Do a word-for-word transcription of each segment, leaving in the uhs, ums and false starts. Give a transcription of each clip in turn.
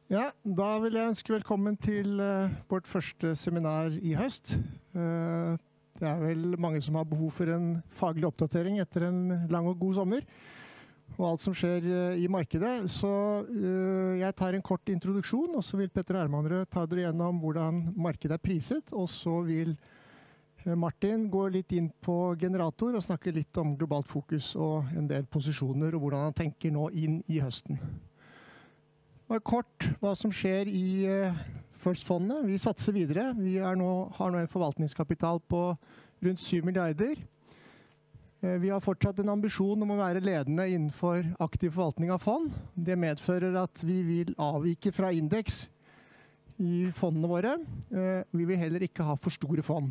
Ja, da vil jeg ønske velkommen til uh, vårt første seminar i høst. Uh, det er vel mange som har behov for en faglig oppdatering etter en lang og god sommer. Og alt som skjer uh, i markedet. Så uh, jeg tar en kort introduksjon, og så vil Petter Hermanrød ta dere gjennom hvordan markedet er priset. Og så vil uh, Martin gå litt inn på generator og snakke litt om globalt fokus og en del posisjoner og hvordan han tenker nå inn i høsten. Og kort hva som skjer i uh, First-fondet. Vi satser videre. Vi er nå, har nå en forvaltningskapital på rundt syv milliarder. Uh, vi har fortsatt en ambisjon om å være ledende innenfor aktiv forvaltning av fond. Det medfører at vi vil avvike fra indeks i fondene våre. Uh, vi vil heller ikke ha for store fond.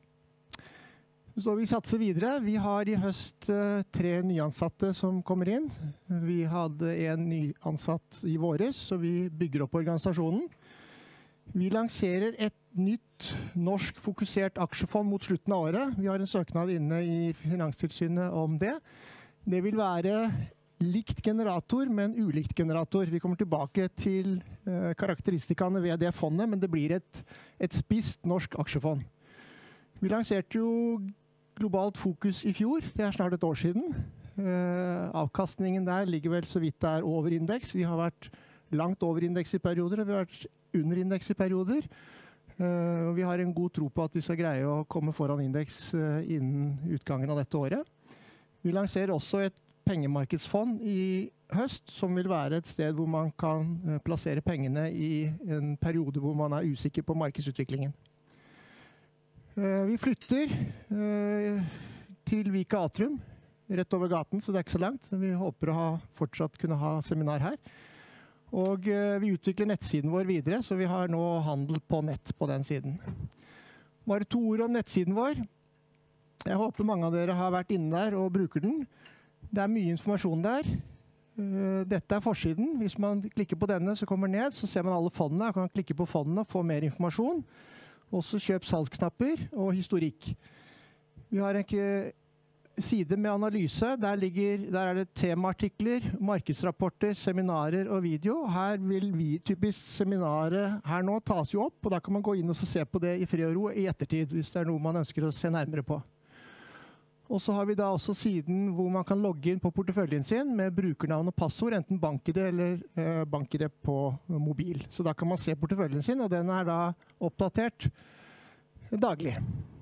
Så vi satser videre. Vi har i høst uh, tre nyansatte som kommer inn. Vi hadde en nyansatt i våres, så vi bygger opp organisasjonen. Vi lanserer et nytt norsk fokusert aksjefond mot slutten av året. Vi har en søknad inne i Finanstilsynet om det. Det vil være likt generator, men ulikt generator. Vi kommer tilbake til uh, karakteristikene ved det fondet, men det blir et, et spist norsk aksjefond. Vi lanserte jo globalt fokus i fjor. Det er snart et år siden. Uh, avkastningen der ligger vel så vidt der over indeks. Vi har vært langt over indeks i perioder, og vi har vært under indeks i perioder. Uh, og vi har en god tro på at vi skal greie å komme foran indeks uh, innen utgangen av dette året. Vi lanserer også et pengemarkedsfond i høst, som vil være et sted hvor man kan uh, plassere pengene i en periode hvor man er usikker på markedsutviklingen. Uh, vi flytter uh, til Vika Atrium, rett over gaten, så det er ikke så langt. Vi håper å ha, fortsatt kunne ha seminar her. Og uh, vi utvikler nettsiden vår videre, så vi har nå handel på nett på den siden. Bare to ord om nettsiden vår. Jeg håper mange av dere har vært inne der og bruker den. Det er mye informasjon der. Uh, dette er forsiden. Hvis man klikker på denne, så kommer den ned, så ser man alle fondene. Man kan klikke på fondene og få mer informasjon. Også kjøp salgsknapper og historikk. Vi har en side med analyse. Der, ligger, der er det temaartikler, markedsrapporter, seminarer og video. Her vil vi, typisk seminaret her nå, tas jo opp, og da kan man gå inn og se på det i fred og ro i ettertid, hvis det er noe man ønsker å se nærmere på. Og så har vi da også siden hvor man kan logge inn på porteføljen sin med brukernavn og passord, enten bank-I D eller eh, bank-I D på mobil. Så da kan man se porteføljen sin, og den er da oppdatert daglig.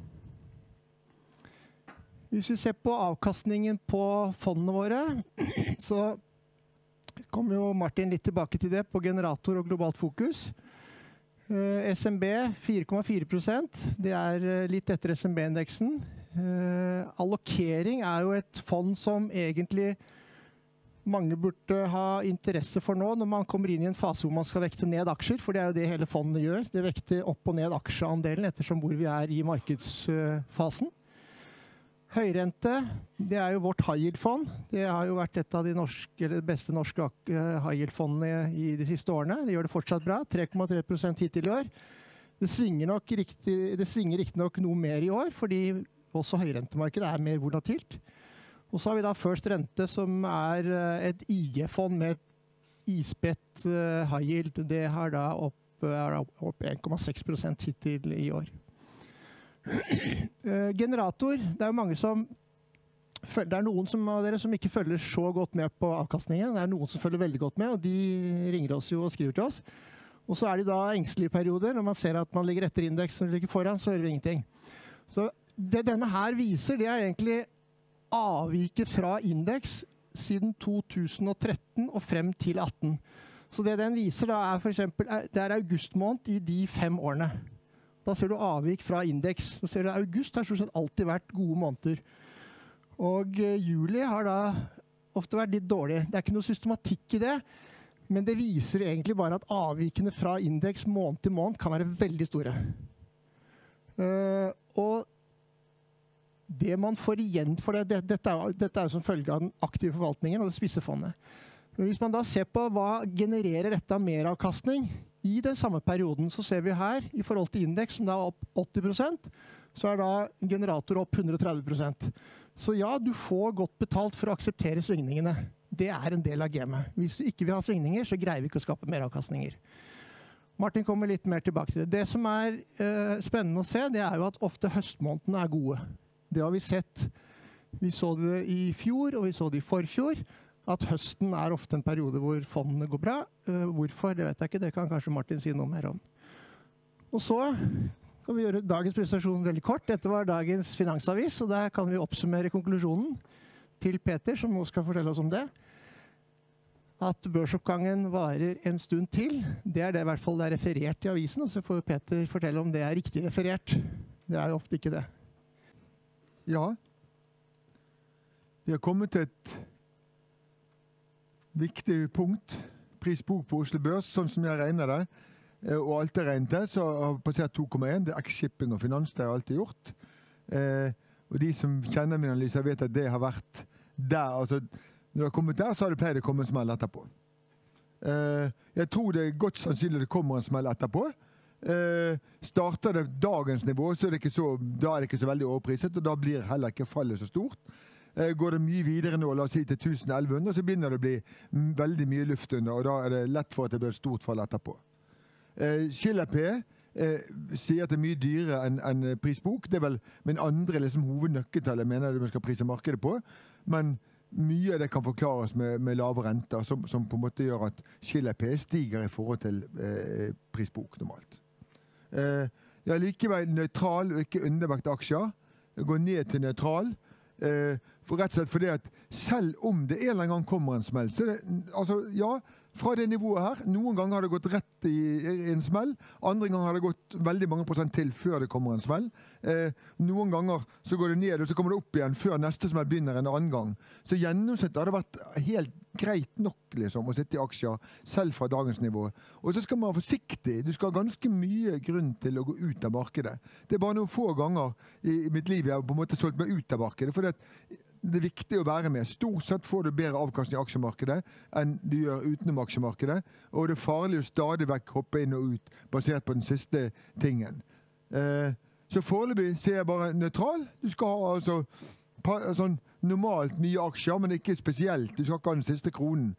Hvis vi ser på avkastningen på fondene våre, så kommer jo Martin litt tilbake til det på generator og globalt fokus. Eh, S M B fire komma fire prosent, det er litt etter S M B-indeksen. Uh, allokering er jo et fond som egentlig mange burde ha interesse for nå når man kommer inn i en fase hvor man skal vekte ned aksjer, for det er jo det hele fondet gjør. Det vekter opp og ned aksjeandelen ettersom hvor vi er i markedsfasen. Høyrente, det er jo vårt high yield-fond. Det har jo vært et av de norske, eller beste norske high yield-fondene i de siste årene. Det gjør det fortsatt bra, tre komma tre prosent hittil i år. Det svinger nok riktig, det svinger riktig nok noe mer i år, fordi også høyrentemarkedet er mer volatilt. Og så har vi da First Rente, som er et I G-fond med et isbett uh, high yield. Det har da opp, er opp en komma seks prosent hittil i år. uh, generator, det er jo mange som det er noen som, av dere som ikke følger så godt med på avkastningen. Det er noen som følger veldig godt med, og de ringer oss jo og skriver til oss. Og så er de da engstelige perioder. Når man ser at man ligger etter indeks og ligger foran, så hører vi ingenting. Så det denne her viser, det er egentlig avviket fra indeks siden to tusen og tretten og frem til atten. Så det den viser da er for eksempel, det er august måned i de fem årene. Da ser du avvik fra indeks. Da ser du august har stort sett alltid vært gode måneder. Og uh, juli har da ofte vært litt dårlig. Det er ikke noe systematikk i det, men det viser egentlig bare at avvikene fra indeks måned til måned kan være veldig store. Uh, og det man får igjen for det, det dette, er, dette er jo som følge av den aktive forvaltningen og det spisse fondet. Men hvis man da ser på hva genererer dette av meravkastning i den samme perioden, så ser vi her, i forhold til indeks, som da er opp åtti prosent, så er da generator opp hundre og tretti prosent. Så ja, du får godt betalt for å akseptere svingningene. Det er en del av gamet. Hvis du ikke vil ha svingninger, så greier vi ikke å skape mer avkastninger. Martin kommer litt mer tilbake til det. Det som er uh, spennende å se, det er jo at ofte høstmånedene er gode. Det har vi sett. Vi så det i fjor, og vi så det i forfjor, at høsten er ofte en periode hvor fondene går bra. Uh, hvorfor, det vet jeg ikke. Det kan kanskje Martin si noe mer om. Og så kan vi gjøre dagens presentasjon veldig kort. Dette var dagens Finansavis, og der kan vi oppsummere konklusjonen til Peter, som nå skal fortelle oss om det. At børsoppgangen varer en stund til. Det er det i hvert fall det er referert i avisen, og så får Peter fortelle om det er riktig referert. Det er jo ofte ikke det. Ja. Vi har kommet til et viktig punkt. Prisbok på Oslo Børs, sånn som jeg regner det. Og alt er regnet det, så har vi passert to komma én. Det er X-shipping og finans, det har jeg alltid gjort. Eh, og de som kjenner min analyse vet at det har vært der. Altså, når det har kommet der, så har det pleid å komme en smell etterpå. Eh, jeg tror det er godt sannsynlig det kommer en smell etterpå. Eh, starter det dagens nivå, så er det ikke så, da er det ikke så veldig overpriset, og da blir heller ikke fallet så stort. Eh, går det mye videre nå, la oss si til tusen elleve hundre, så begynner det å bli veldig mye luft under, og da er det lett for at det blir et stort fall etterpå. Eh, Schiller P eh, sier at det er mye dyrere enn en prisbok. Det er vel min andre liksom, hovednøkkeltall jeg mener det man skal prise markedet på. Men mye av det kan forklares med, med lave renter, som, som på en måte gjør at Schiller P stiger i forhold til eh, prisbok normalt. Eh, jeg er likevel nøytral og ikke undervekt aksjer. Jeg går ned til nøytral. Eh, for rett og slett fordi at selv om det en eller annen gang kommer en smell, så er det, altså, ja, fra det nivået her, noen ganger har det gått rett i, i en smell, andre ganger har det gått veldig mange prosent til før det kommer en smell. Eh, noen ganger så går det ned, og så kommer det opp igjen før neste smell begynner en annen gang. Så gjennomsnitt har det vært helt greit nok liksom, å sitte i aksjer, selv fra dagens nivå. Og så skal man være forsiktig. Du skal ha ganske mye grunn til å gå ut av markedet. Det er bare noen få ganger i, i mitt liv jeg har på en måte solgt meg ut av markedet, for det det er viktig å være med. Stort sett får du bedre avkastning i aksjemarkedet enn du gjør utenom aksjemarkedet, og det er farlig å stadig vekk hoppe inn og ut, basert på den siste tingen. Eh, så foreløpig ser jeg bare nøytral. Du skal ha altså sånn normalt mye aksjer, men ikke spesielt. Du skal ikke ha den siste kronen,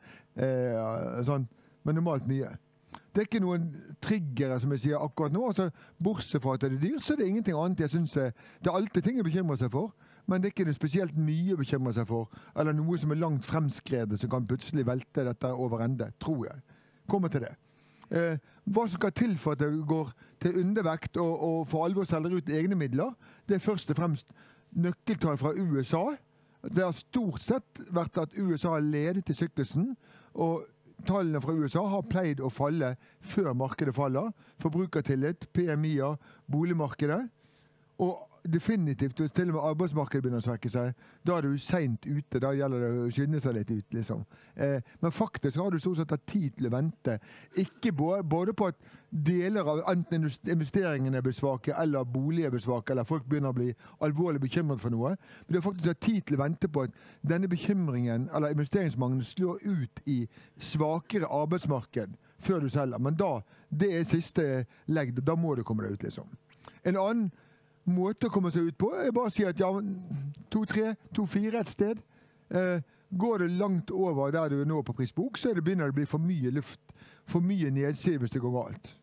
eh, sånn, men normalt mye. Det er ikke noen triggere, som jeg sier akkurat nå. Altså, bortsett fra at det er dyrt, så er det ingenting annet jeg synes er, det er alltid ting jeg bekymrer seg for, men det er ikke noe spesielt mye å bekymre seg for, eller noe som er langt fremskredet, som kan plutselig velte dette over ende, tror jeg. Kommer til det. Eh, hva som skal til for at det går til undervekt og, og for alvor selger ut egne midler, det er først og fremst nøkkeltall fra U S A. Det har stort sett vært at U S A har ledet i syklusen, og tallene fra U S A har pleid å falle før markedet faller. Forbrukertillit, P M I-er, boligmarkedet, og definitivt, til og med arbeidsmarkedet begynner å svekke seg, da er du sent ute, da gjelder det å skynde seg litt ut, liksom. Eh, men faktisk har du stort sett hatt tid til å vente, ikke både, både på at deler av enten investeringene blir svake, eller boliger blir svake, eller folk begynner å bli alvorlig bekymret for noe, men du har faktisk hatt tid til å vente på at denne bekymringen, eller investeringsmangelen, slår ut i svakere arbeidsmarked før du selger. Men da, det er siste legg, da må du komme deg ut, liksom. En annen måte å komme seg ut på er bare å si at ja, to tre, to fire et sted. Eh, går det langt over der du er nå på prisbok, så er det begynner det å bli for mye luft, for mye nedside hvis det går galt.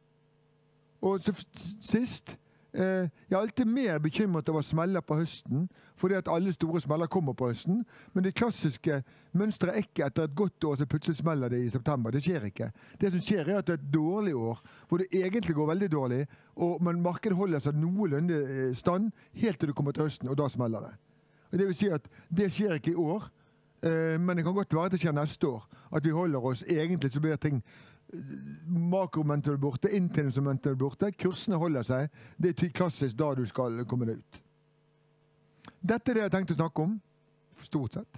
Og så sist, eh, jeg er alltid mer bekymret over smeller på høsten, fordi at alle store smeller kommer på høsten, men det klassiske mønstret er ikke etter et godt år så plutselig smeller det i september. Det skjer ikke. Det som skjer er at det er et dårlig år, hvor det egentlig går veldig dårlig, og men markedet holder seg noenlunde stand helt til det kommer til høsten, og da smeller det. Og det vil si at det skjer ikke i år, eh, men det kan godt være at det skjer neste år, at vi holder oss egentlig så blir ting makromomentet borte, inntjeningsmomentet borte, kursene holder seg. Det er klassisk da du skal komme deg ut. Dette er det jeg har tenkt å snakke om, stort sett.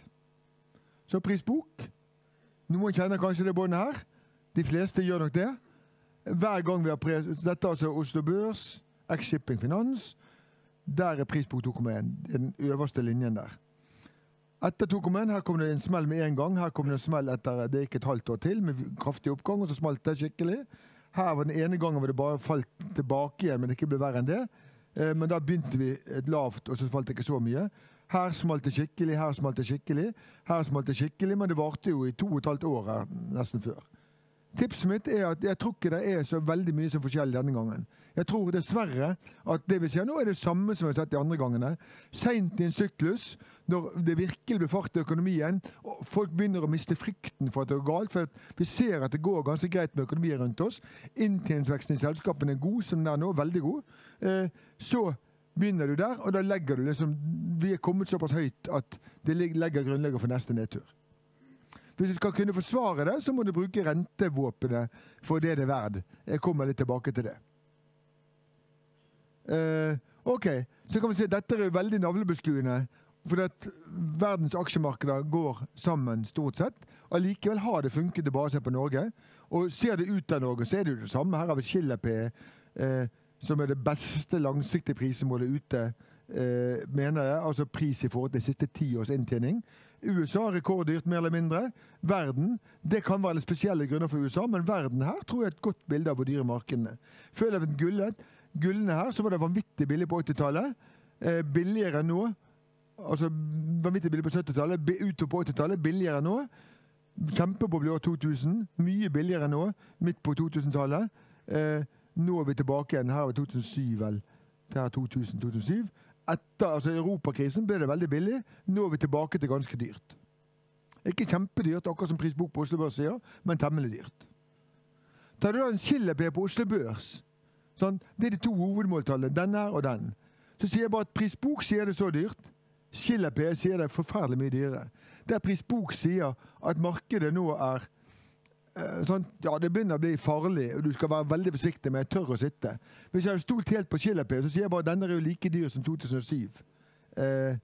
Så prisbok. Noen kjenner kanskje det båndet her. De fleste gjør nok det. Hver gang vi har pris, dette er altså Oslo Børs, X-shipping finans, der er prisbok to komma én, den øverste linjen der. Etter to komma én, her kom det en smell med en gang, her kom det en smell etter, det gikk et halvt år til, med kraftig oppgang, og så smalt det skikkelig. Her var den ene gangen hvor det bare falt tilbake igjen, men det ikke ble verre enn det. Eh, men da begynte vi et lavt, og så falt det ikke så mye. Her smalt det skikkelig, her smalt det skikkelig, her smalt det skikkelig, men det varte jo i to og et halvt år her, nesten før. Tipset mitt er at jeg tror ikke det er så veldig mye som forskjell denne gangen. Jeg tror dessverre at det vi ser nå er det samme som vi har sett de andre gangene. Sent i en syklus, når det virkelig blir fart i økonomien, og folk begynner å miste frykten for at det går galt, for at vi ser at det går ganske greit med økonomien rundt oss. Inntjeningsveksten i selskapene er god, som den er nå, veldig god. Eh, så begynner du der, og da legger du liksom, vi er kommet såpass høyt at det legger grunnlaget for neste nedtur. Hvis du skal kunne forsvare det, så må du bruke rentevåpenet for det det er verd. Jeg kommer litt tilbake til det. Uh, ok, så kan vi si at dette er veldig navlebeskuende, for at verdens aksjemarkeder går sammen stort sett. Allikevel har det funket å bare se på Norge. Og ser det ut av Norge, så er det jo det samme. Her har vi Shiller P, uh, som er det beste langsiktige prismålet ute, uh, mener jeg. Altså pris i forhold til de siste ti års inntjening. U S A rekorddyrt, mer eller mindre. Verden, det kan være litt spesielle grunner for U S A, men verden her tror jeg er et godt bilde av hvor dyre markedene. Føler vi gullet, gullene her, så var det vanvittig billig på åttitallet. Eh, billigere nå, altså vanvittig billig på syttitallet, utover på åttitallet, billigere nå. Kjempeboble i år to tusen, mye billigere nå, midt på to tusen-tallet. Eh, nå er vi tilbake igjen, her er vi to tusen syv, vel. Det er to tusen til to tusen syv. Etter altså Europakrisen ble det veldig billig. Nå er vi tilbake til ganske dyrt. Ikke kjempedyrt, akkurat som prisbok på Oslo Børs sier, men temmelig dyrt. Tar du da en Shiller P på Oslo Børs, sånn, det er de to hovedmåltallene, den her og den. Så sier jeg bare at prisbok sier det så dyrt, Shiller P sier det forferdelig mye dyrere. Der prisbok sier at markedet nå er Sånn, ja, det begynner å bli farlig, og du skal være veldig forsiktig med tørr å sitte. Hvis jeg hadde stolt helt på Shiller P, så sier jeg bare at denne er jo like dyr som to tusen og syv. Eh,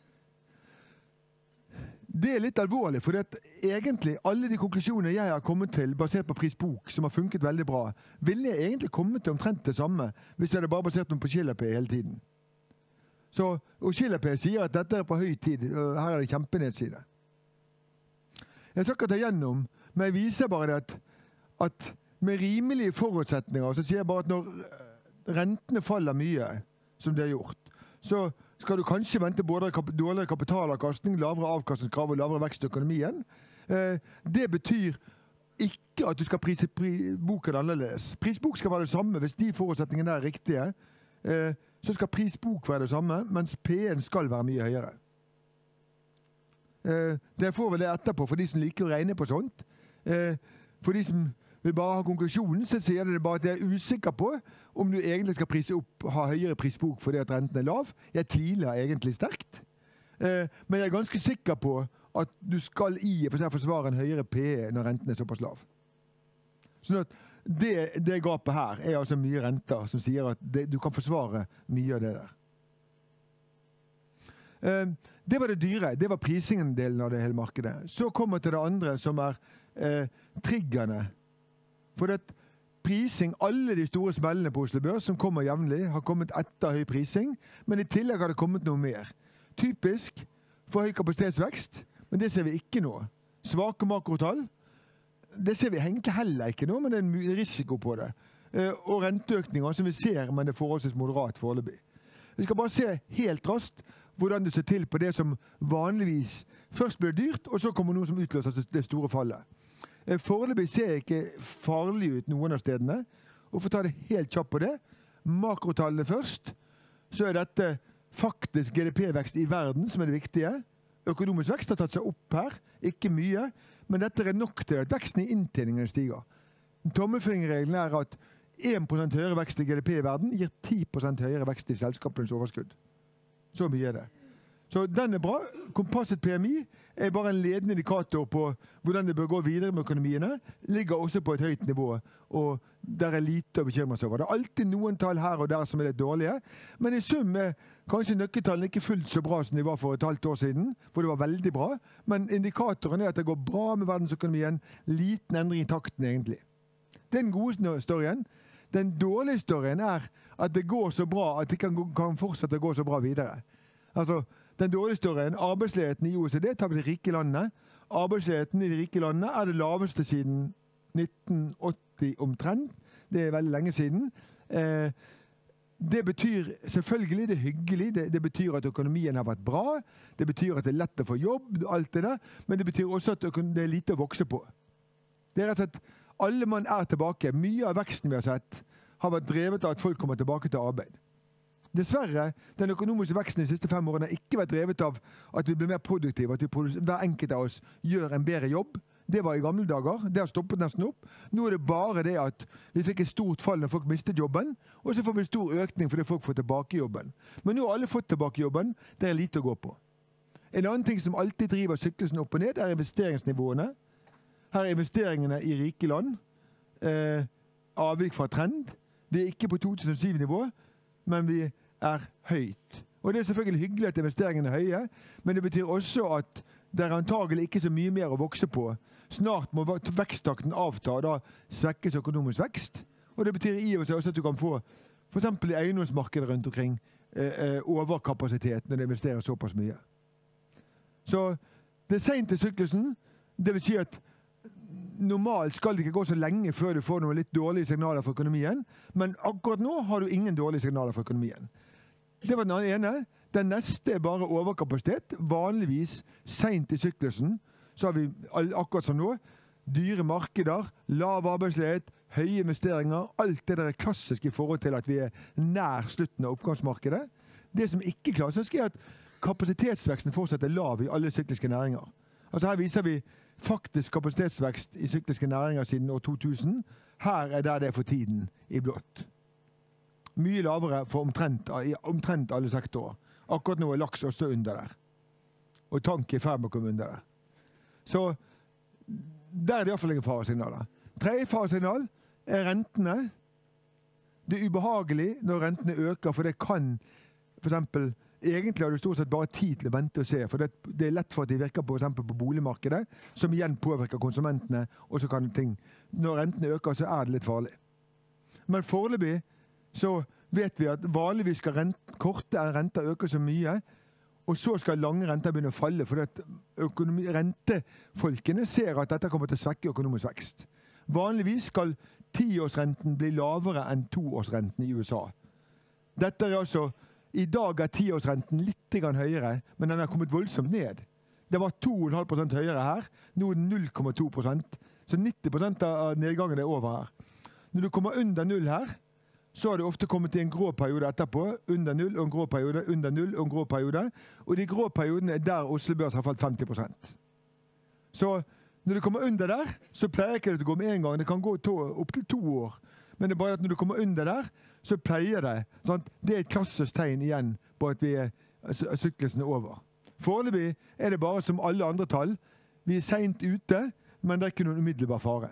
det er litt alvorlig, for at egentlig alle de konklusjonene jeg har kommet til, basert på prisbok, som har funket veldig bra, ville jeg egentlig kommet til omtrent det samme, hvis jeg hadde bare basert dem på Shiller P hele tiden. Så, og Shiller P sier at dette er på høy tid, og her er det kjempenedside. Jeg skal ikke ta gjennom, men jeg viser bare at, at med rimelige forutsetninger, så sier jeg bare at når rentene faller mye, som det har gjort, så skal du kanskje vente både dårligere kapitalavkastning, lavere avkastningskrav og lavere vekst i økonomien. Eh, det betyr ikke at du skal prise pri, boken annerledes. Prisbok skal være det samme hvis de forutsetningene er riktige. Eh, så skal prisbok være det samme, mens P en skal være mye høyere. Eh, det får vel det etterpå for de som liker å regne på sånt. Eh, for de som vil bare ha konklusjonen, så sier det bare at jeg er usikker på om du egentlig skal prise opp, ha høyere prisbok fordi at renten er lav. Jeg tviler egentlig sterkt. Eh, men jeg er ganske sikker på at du skal i for seg forsvare en høyere P E når renten er såpass lav. Sånn at det, det gapet her er altså mye renter som sier at det, du kan forsvare mye av det der. Eh, det var det dyre. Det var prisingen-delen av det hele markedet. Så kommer til det andre som er Eh, triggerne. For at prising, alle de store smellene på Oslo Børs som kommer jevnlig, har kommet etter høy prising, men i tillegg har det kommet noe mer. Typisk for høy kapasitetsvekst, men det ser vi ikke nå. Svake makrotall, det ser vi egentlig heller ikke nå, men det er en risiko på det. Eh, og renteøkninger som vi ser, men det er forholdsvis moderat foreløpig. Vi skal bare se helt raskt hvordan det ser til på det som vanligvis først blir dyrt, og så kommer noe som utløser det store fallet. Foreløpig ser ikke farlig ut noen av stedene, og for å ta det helt kjapt på det, makrotallene først, så er dette faktisk G D P-vekst i verden som er det viktige. Økonomisk vekst har tatt seg opp her, ikke mye, men dette er nok til at veksten i inntjeningen stiger. Tommelfingerregelen er at én prosent høyere vekst i G D P i verden gir ti prosent høyere vekst i selskapens overskudd. Så mye er det. Så den er bra. Composite P M I er bare en ledende indikator på hvordan det bør gå videre med økonomiene. Ligger også på et høyt nivå, og der er lite å bekymre seg over. Det er alltid noen tall her og der som er litt dårlige, men i sum er kanskje nøkkeltallene ikke fullt så bra som de var for et halvt år siden, hvor det var veldig bra, men indikatoren er at det går bra med verdensøkonomien, liten endring i takten egentlig. Det er den gode storyen. Den dårlige storyen er at det går så bra at det kan, kan fortsette å gå så bra videre. Altså, den dårlige storyen, arbeidsledigheten i O E C D tar vi de rike landene. Arbeidsledigheten i de rike landene er det laveste siden nitten åtti omtrent. Det er veldig lenge siden. Eh, Det betyr selvfølgelig, det er hyggelig, det, det betyr at økonomien har vært bra, det betyr at det er lett å få jobb, alt det der, men det betyr også at det er lite å vokse på. Det er rett og slett, alle mann er tilbake. Mye av veksten vi har sett har vært drevet av at folk kommer tilbake til arbeid. Dessverre, den økonomiske veksten de siste fem årene har ikke vært drevet av at vi blir mer produktive, at vi hver enkelt av oss gjør en bedre jobb. Det var i gamle dager, det har stoppet nesten opp. Nå er det bare det at vi fikk et stort fall når folk mistet jobben, og så får vi en stor økning fordi folk får tilbake jobben. Men nå har alle fått tilbake jobben, det er lite å gå på. En annen ting som alltid driver sykkelsen opp og ned, er investeringsnivåene. Her er investeringene i rike land, eh, avvik fra trend. Vi er ikke på to tusen og syv-nivå, men vi er høyt. Og det er selvfølgelig hyggelig at investeringene er høye, men det betyr også at det er antagelig ikke så mye mer å vokse på. Snart må veksttakten avta, og da svekkes økonomisk vekst. Og det betyr i og seg også at du kan få, for eksempel i eiendomsmarkedet rundt omkring, eh, overkapasitet når det investerer såpass mye. Så det er sent i syklusen, det vil si at normalt skal det ikke gå så lenge før du får noen litt dårlige signaler for økonomien, men akkurat nå har du ingen dårlige signaler for økonomien. Det var den ene. Den neste er bare overkapasitet. Vanligvis sent i syklusen så har vi akkurat som nå dyre markeder, lav arbeidsledighet, høye investeringer, alt det der er klassisk i forhold til at vi er nær slutten av oppgangsmarkedet. Det som ikke er klassisk er at kapasitetsveksten fortsetter lav i alle sykliske næringer. Altså her viser vi faktisk kapasitetsvekst i sykliske næringer siden år to tusen. Her er der det er for tiden i blått. Mye lavere for omtrent, omtrent alle sektorer. Akkurat nå er laks også under der. Og tank er i ferd med å komme under der. Så der er det i hvert fall ingen faresignaler. Tredje faresignal er rentene. Det er ubehagelig når rentene øker, for det kan for eksempel, egentlig har du stort sett bare tid til å vente og se, for det, det er lett for at de virker på, for eksempel på boligmarkedet, som igjen påvirker konsumentene, og så kan ting. Når rentene øker, så er det litt farlig. Men foreløpig så vet vi at vanligvis skal rent, korte renter øke så mye, og så skal lange renter begynne å falle, for at økonomi, rentefolkene ser at dette kommer til å svekke økonomisk vekst. Vanligvis skal tiårsrenten bli lavere enn toårsrenten i U S A. Dette er altså, i dag er tiårsrenten litt høyere, men den har kommet voldsomt ned. Det var to komma fem prosent høyere her, nå er den null komma to prosent, så nitti prosent av nedgangen er over her. Når du kommer under null her, så har det ofte kommet i en grå periode etterpå, under null og en grå periode, under null og en grå periode, og de grå periodene er der Oslo Børs har falt femti prosent. Så når du kommer under der, så pleier ikke det å gå med en gang, det kan gå to, opp til to år. Men det er bare at når du kommer under der, så pleier det. Sånn, det er et klassisk tegn igjen på at vi er, syklusen er over. Foreløpig er det bare som alle andre tall. Vi er sent ute, men det er ikke noen umiddelbar fare.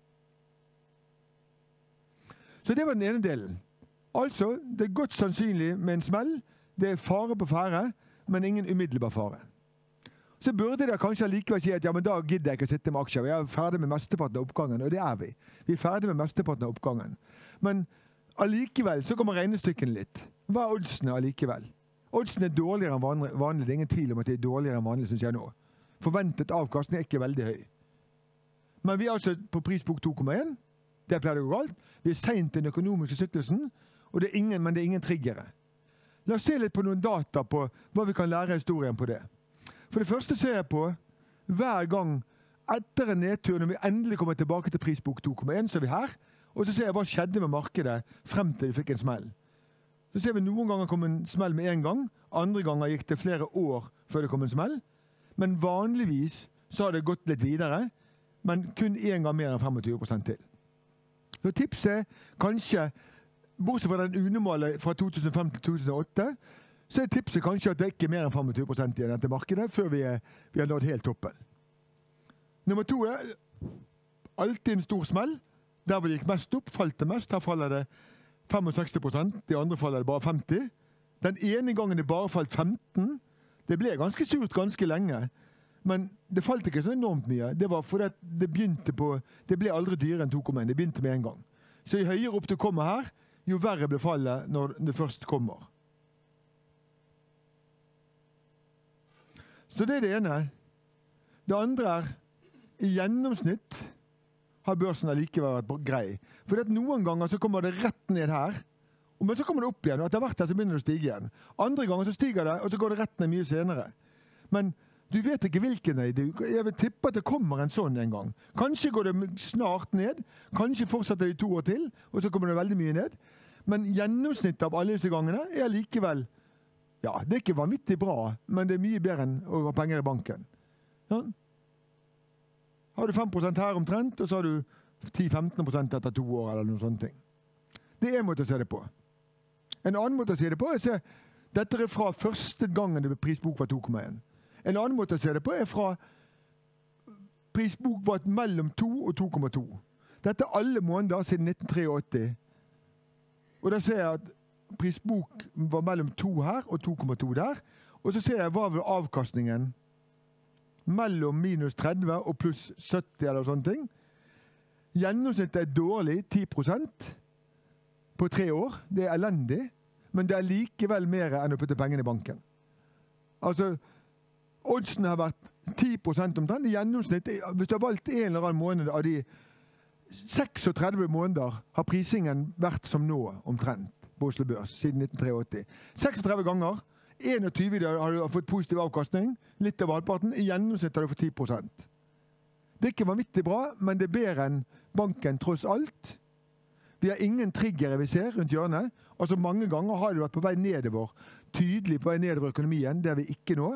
Så det var den ene delen. Altså, det er godt sannsynlig med en smell. Det er fare på fære, men ingen umiddelbar fare. Så burde det kanskje likevel si at ja, men da gidder jeg ikke å sitte med aksjer. Vi er ferdig med mesteparten av oppgangen, og det er vi. Vi er ferdig med mesteparten av oppgangen. Men allikevel så kommer regnestykkene litt. Hva er oddsene allikevel? Oddsene er dårligere enn vanlig. vanlig. Det er ingen tvil om at det er dårligere enn vanlig, synes jeg nå. Forventet avkastning er ikke veldig høy. Men vi er altså på prisbok to komma en. Det pleier det å gå galt. Vi er sent i den økonomiske syklusen, og det er ingen, men det er ingen triggere. La oss se litt på noen data på hva vi kan lære historien på det. For det første ser jeg på hver gang etter en nedtur, når vi endelig kommer tilbake til prisbok to komma en, så er vi her, og så ser jeg hva skjedde med markedet frem til vi fikk en smell. Så ser vi noen ganger kom en smell med en gang, andre ganger gikk det flere år før det kom en smell, men vanligvis så har det gått litt videre, men kun en gang mer enn tjuefem prosent til. Så tipset er kanskje, bortsett fra den unormale fra to tusen og fem til to tusen og åtte, så er tipset kanskje at det ikke er mer enn tjuefem prosent igjen dette markedet, før vi, er, vi har nådd helt toppen. Nummer to er alltid en stor smell. Der hvor det gikk mest opp, falt det mest. Her faller det sekstifem prosent, de andre faller det bare femti. Den ene gangen det bare falt femten, det ble ganske surt ganske lenge. Men det falt ikke så enormt mye. Det var fordi det begynte på, det ble aldri dyrere enn to komma en. Det begynte med en gang. Så jo høyere opp det kommer her, jo verre blir fallet når det først kommer. Så det er det ene. Det andre er, i gjennomsnitt har børsen allikevel vært grei. For noen ganger så kommer det rett ned her, Men så kommer det opp igjen, og etter hvert der så begynner det å stige igjen. Andre ganger så stiger det, og så går det rett ned mye senere. Men du vet ikke hvilken vei. Jeg vil tippe at det kommer en sånn en gang. Kanskje går det snart ned, kanskje fortsetter det i to år til, og så kommer det veldig mye ned. Men gjennomsnittet av alle disse gangene er likevel, ja, det er ikke vanvittig bra, men det er mye bedre enn å ha penger i banken. Ja. Har du fem prosent her omtrent, og så har du ti til femten prosent etter to år, eller noen sånne ting. Det er en måte å se det på. En annen måte å se det på er å se, dette er fra første gangen det ble prisbok var to komma en. En annen måte å se det på er fra prisbok var mellom to og to komma to. Dette er alle måneder siden nitten åttitre. Og da ser jeg at prisbok var mellom to her og to komma to der. Og så ser jeg hva var avkastningen mellom minus tretti og pluss sytti eller sånne ting. Gjennomsnittet er dårlig, ti prosent på tre år. Det er elendig, men det er likevel mer enn å putte pengene i banken. Altså, oddsene har vært ti prosent omtrent. I gjennomsnitt, hvis du har valgt en eller annen måned av de seksogtredve måneder, har prisingen vært som nå omtrent på Oslo Børs siden nitten åttitre. seksogtredve ganger, enogtyve har du fått positiv avkastning, litt av halvparten. I gjennomsnitt har du fått ti prosent. Det er ikke vanvittig bra, men det er bedre enn banken tross alt. Vi har ingen triggere vi ser rundt hjørnet. Altså mange ganger har det vært på vei nedover, tydelig på vei nedover økonomien, det er vi ikke nå.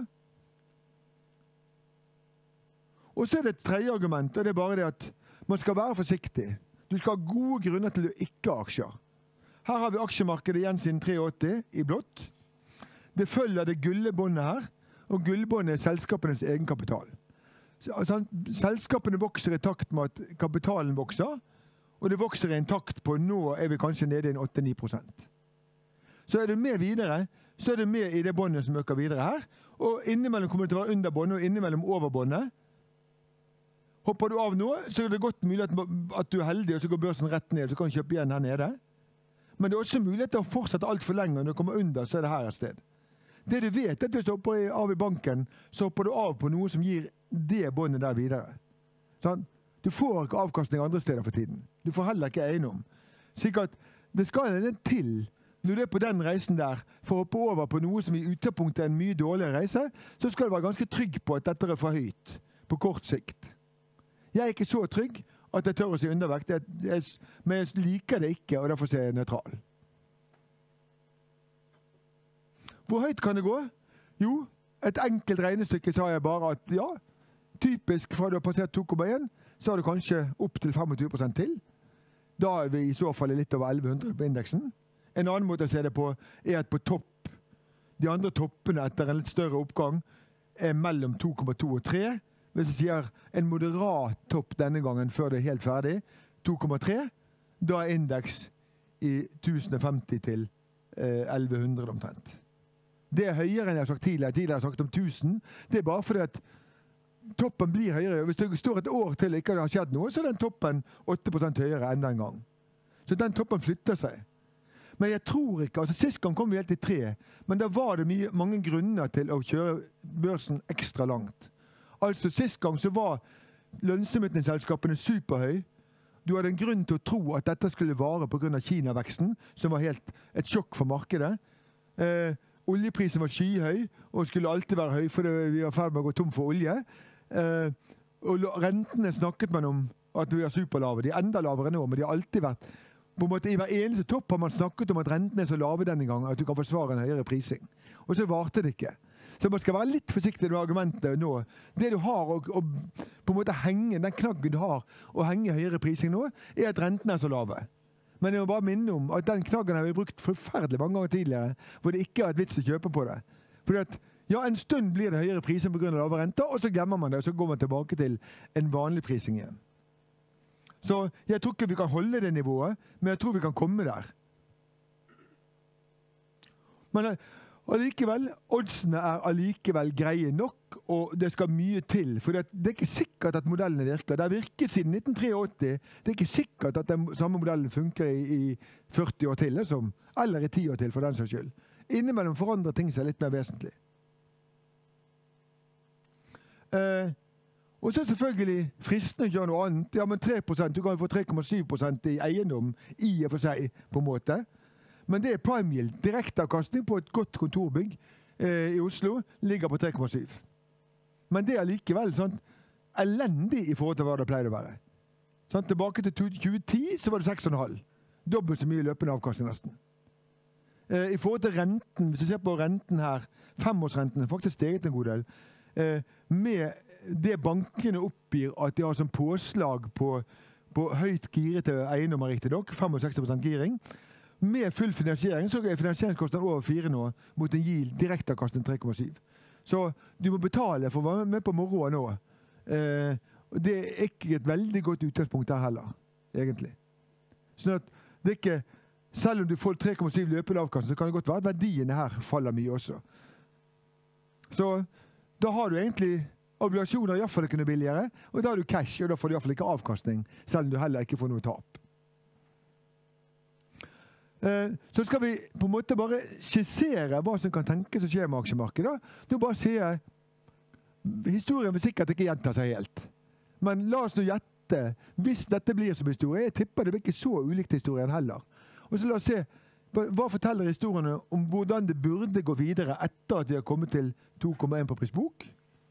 Og så er det et tredje argument, og det er bare det at man skal være forsiktig. Du skal ha gode grunner til å ikke ha aksjer. Her har vi aksjemarkedet igjen siden åttitre i blått. Det følger det gullbåndet her, og gullbåndet er selskapenes egenkapital. Altså, selskapene vokser i takt med at kapitalen vokser, og det vokser i en takt på, nå er vi kanskje nede i en åtte til ni prosent. Så er du med videre, så er du med i det båndet som øker videre her, og innimellom kommer det til å være under båndet, og innimellom over båndet. Hopper du av nå, så er det godt mulig at, at du er heldig, og så går børsen rett ned, så kan du kjøpe igjen her nede. Men det er også mulighet til å fortsette alt for lenge, og når du kommer under, så er det her et sted. Det du vet, er at hvis du hopper av i banken, så hopper du av på noe som gir det båndet der videre. Sånn? Du får ikke avkastning andre steder for tiden. Du får heller ikke eiendom. Slik at det skal en til, når du er på den reisen der, for å hoppe over på noe som i utgangspunktet er en mye dårligere reise, så skal du være ganske trygg på at dette er for høyt, på kort sikt. Jeg er ikke så trygg at jeg tør å si undervekt, jeg, jeg, men jeg liker det ikke, og derfor ser jeg nøytral. Hvor høyt kan det gå? Jo, et enkelt regnestykke sa jeg bare at ja, typisk fra du har passert to komma en, så har du kanskje opp til tjuefem prosent til. Da er vi i så fall litt over elleve hundre på indeksen. En annen måte å se det på er at på topp, de andre toppene etter en litt større oppgang, er mellom to komma to og tre. Hvis du sier en moderat topp denne gangen før det er helt ferdig, to komma tre, da er indeks i tusen femti til elleve hundre omtrent. Det er høyere enn jeg har sagt tidligere. Tidligere har jeg sagt om tusen. Det er bare fordi at toppen blir høyere. Hvis det står et år til ikke har skjedd noe, så er den toppen åtte prosent høyere enda en gang. Så den toppen flytter seg. Men jeg tror ikke, altså sist gang kom vi helt til tre, men da var det mye, mange grunner til å kjøre børsen ekstra langt. Altså sist gang så var lønnsomheten i selskapene superhøy. Du hadde en grunn til å tro at dette skulle vare på grunn av Kina-veksten, som var helt et sjokk for markedet. Eh, oljeprisen var skyhøy, og skulle alltid være høy, for vi var i ferd med å gå tom for olje. Eh, og rentene snakket man om at vi er superlave. De er enda lavere nå, men de har alltid vært, på en måte i hver eneste topp har man snakket om at rentene er så lave denne gangen, at du kan forsvare en høyere prising. Og så varte det ikke. Så man skal være litt forsiktig med argumentet nå. Det du har å, å på en måte henge, den knaggen du har å henge høyere prising nå, er at rentene er så lave. Men jeg må bare minne om at den knaggen har vi brukt forferdelig mange ganger tidligere, hvor det ikke har et vits å kjøpe på det. Fordi at, ja, en stund blir det høyere prising på grunn av lave renter, og så glemmer man det, og så går man tilbake til en vanlig prising igjen. Så jeg tror ikke vi kan holde det nivået, men jeg tror vi kan komme der. Men allikevel, oddsene er allikevel greie nok, og det skal mye til. For det, det er ikke sikkert at modellene virker. Det har virket siden nitten åttitre. Det er ikke sikkert at den samme modellen funker i, i førti år til, liksom. Eller i ti år til, for den saks skyld. Innimellom forandrer ting seg litt mer vesentlig. Eh, og så er selvfølgelig fristende å gjøre noe annet. Ja, men tre prosent, du kan få tre komma syv prosent i eiendom i og for seg, på en måte. Men det er prime yield. Direkteavkastning på et godt kontorbygg eh, i Oslo ligger på tre komma syv. Men det er likevel sånn elendig i forhold til hva det pleier å være. Sånn, tilbake til tjue ti så var det seks komma fem. Dobbelt så mye løpende avkastning nesten. Eh, I forhold til renten, hvis du ser på renten her, femårsrenten er faktisk steget en god del. Eh, med det bankene oppgir at de har som påslag på, på høyt girete eiendommer, riktig nok, sekstifem prosent giring. Med full finansiering så er finansieringskostnaden over fire nå, mot en yield direkteavkastning tre komma syv. Så du må betale for å være med på moroa nå. Eh, det er ikke et veldig godt utgangspunkt der heller, egentlig. Sånn at det er ikke, selv om du får tre komma syv løpende avkastning, så kan det godt være at verdiene her faller mye også. Så da har du egentlig obligasjoner i hvert fall ikke noe billigere, og da har du cash, og da får du i hvert fall ikke avkastning, selv om du heller ikke får noe tap. Eh, så skal vi på en måte bare skissere hva som kan tenkes å skje med aksjemarkedet. Nå bare sier jeg, historien vil sikkert ikke gjenta seg helt. Men la oss nå gjette, hvis dette blir som historie, jeg tipper det blir ikke så ulikt historien heller. Og så la oss se, hva forteller historiene om hvordan det burde gå videre etter at vi har kommet til to komma en på prisbok?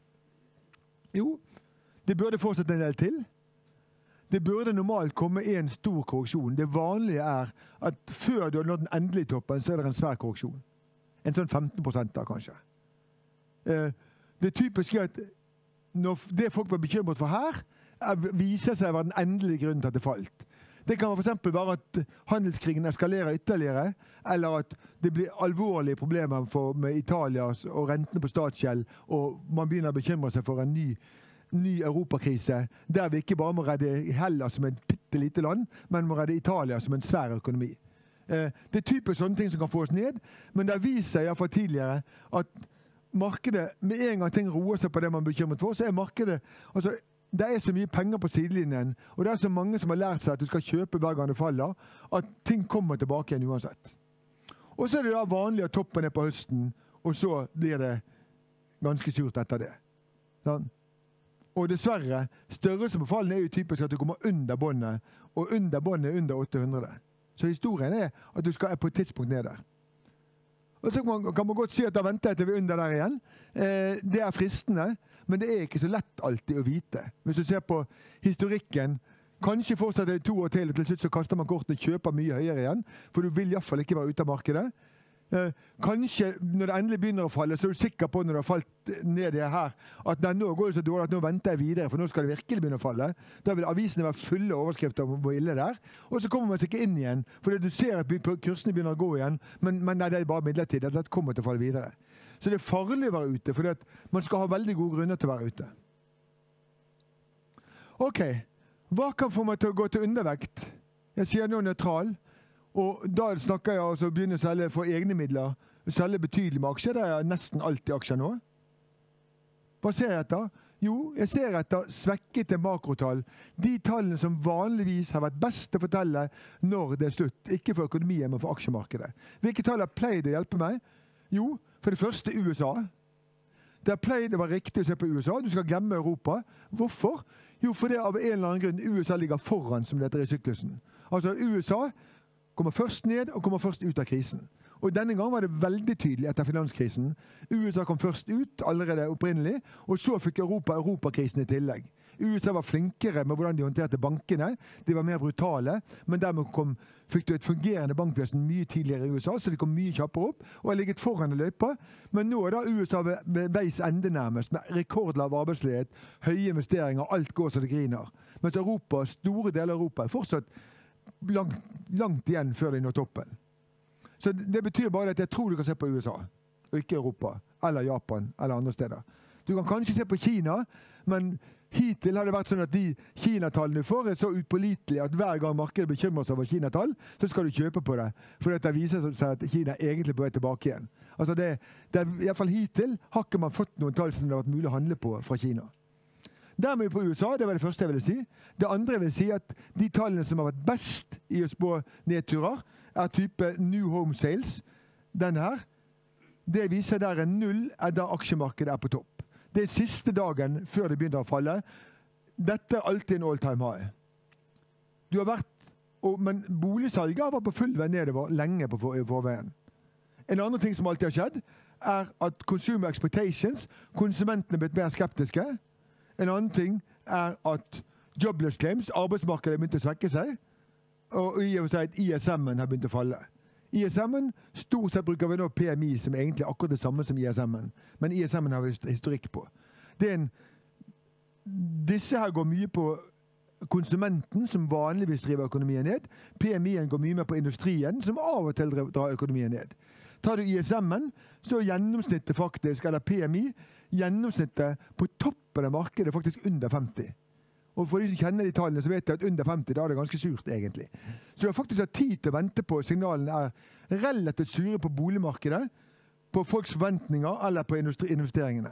Jo, det burde fortsette en del til. Det burde normalt komme en stor korreksjon. Det vanlige er at før du har nådd den endelige toppen, så er det en svær korreksjon. En sånn femten prosent da, kanskje. Eh, det er typisk at når det folk var bekymret for her, er, viser seg å være den endelige grunnen til at det falt. Det kan for eksempel være at handelskrigen eskalerer ytterligere, eller at det blir alvorlige problemer for, med Italia og rentene på statsgjeld, og man begynner å bekymre seg for en ny, ny europakrise, der vi ikke bare må redde Hellas som et bitte lite land, men må redde Italia som en svær økonomi. Eh, det er typisk sånne ting som kan få oss ned, men det har vist seg i hvert fall tidligere at markedet, med en gang ting roer seg på det man er bekymret for, så er markedet, altså, det er så mye penger på sidelinjen, og det er så mange som har lært seg at du skal kjøpe hver gang det faller, at ting kommer tilbake igjen uansett. Og så er det da vanlig at toppen er på høsten, og så blir det ganske surt etter det. Sånn. Og dessverre, størrelse på fallen er jo typisk at du kommer under båndet, og under båndet er under åtte hundre. Så historien er at du skal på et tidspunkt ned der. Og så kan man, kan man godt si at da venter jeg til vi er under der igjen. Eh, det er fristende, men det er ikke så lett alltid å vite. Hvis du ser på historikken, kanskje fortsetter det to år til, og til slutt så kaster man kortene og kjøper mye høyere igjen, for du vil i hvert fall ikke være ute av markedet. Eh, kanskje når det endelig begynner å falle, så er du sikker på når du har falt ned det her, at nei, nå går det så dårlig at nå venter jeg videre, for nå skal det virkelig begynne å falle. Da vil avisene være fulle overskrifter om hvor ille det er, og så kommer man seg ikke inn igjen, for du ser at kursene begynner å gå igjen, men, men nei, det er bare midlertidig, det kommer til å falle videre. Så det er farlig å være ute, for man skal ha veldig gode grunner til å være ute. Ok, hva kan få meg til å gå til undervekt? Jeg sier nå nøytral, og da snakker jeg altså å begynne å selge for egne midler, selge betydelig med aksjer, det er nesten alltid aksjer nå. Hva ser jeg etter? Jo, jeg ser etter svekkete makrotall. De tallene som vanligvis har vært best til å fortelle når det er slutt, ikke for økonomien, men for aksjemarkedet. Hvilke tall har pleid å hjelpe meg? Jo, for det første U S A. Det har pleid å være riktig å se på U S A, du skal glemme Europa. Hvorfor? Jo, fordi av en eller annen grunn U S A ligger foran, som det heter i syklusen. Altså U S A kommer først ned og kommer først ut av krisen. Og denne gang var det veldig tydelig etter finanskrisen. U S A kom først ut allerede opprinnelig, og så fikk Europa Europakrisen i tillegg. U S A var flinkere med hvordan de håndterte bankene. De var mer brutale, men dermed kom, fikk du et fungerende bankvesen mye tidligere i U S A, så de kom mye kjappere opp og har ligget foran i løypa. Men nå er da U S A ved, ved veis ende nærmest, med rekordlav arbeidsledighet, høye investeringer, alt går så det griner. Mens Europa, store deler av Europa er fortsatt langt, langt igjen før de når toppen. Så det betyr bare at jeg tror du kan se på U S A, og ikke Europa, eller Japan, eller andre steder. Du kan kanskje se på Kina, men hittil har det vært sånn at de Kina-tallene du får er så utpålitelige at hver gang markedet bekymrer seg over Kina-tall, så skal du kjøpe på det, for det viser seg at Kina er egentlig på vei tilbake igjen. Altså det, det er, i hvert fall hittil har ikke man fått noen tall som det har vært mulig å handle på fra Kina. Dermed på U S A, det var det første jeg ville si. Det andre jeg vil si at de tallene som har vært best i å spå nedturer, er type New Home Sales. Den her, det viser der en null er da aksjemarkedet er på topp. Det er siste dagen før det begynner å falle. Dette er alltid en all-time high. Du har vært Og, men boligsalget var på full vei nedover lenge på for, forveien. En annen ting som alltid har skjedd, er at consumer expectations, konsumentene er blitt mer skeptiske. En annen ting er at jobless claims, arbeidsmarkedet har begynt å svekke seg, og i og for seg at I S M-en har begynt å falle. I S M-en, stort sett bruker vi nå P M I, som er egentlig akkurat det samme som I S M-en, men I S M-en har vi historikk på. Det er en, disse her går mye på konsumenten, som vanligvis driver økonomien ned. P M I-en går mye mer på industrien, som av og til drar økonomien ned. Tar du I S M-en, så er gjennomsnittet faktisk, eller P M I, gjennomsnittet på toppen av markedet faktisk under femti. Og for de som kjenner de tallene, så vet jeg at under femti, da er det ganske surt egentlig. Så du har faktisk hatt tid til å vente på signalene er relativt sure på boligmarkedet, på folks forventninger, eller på investeringene.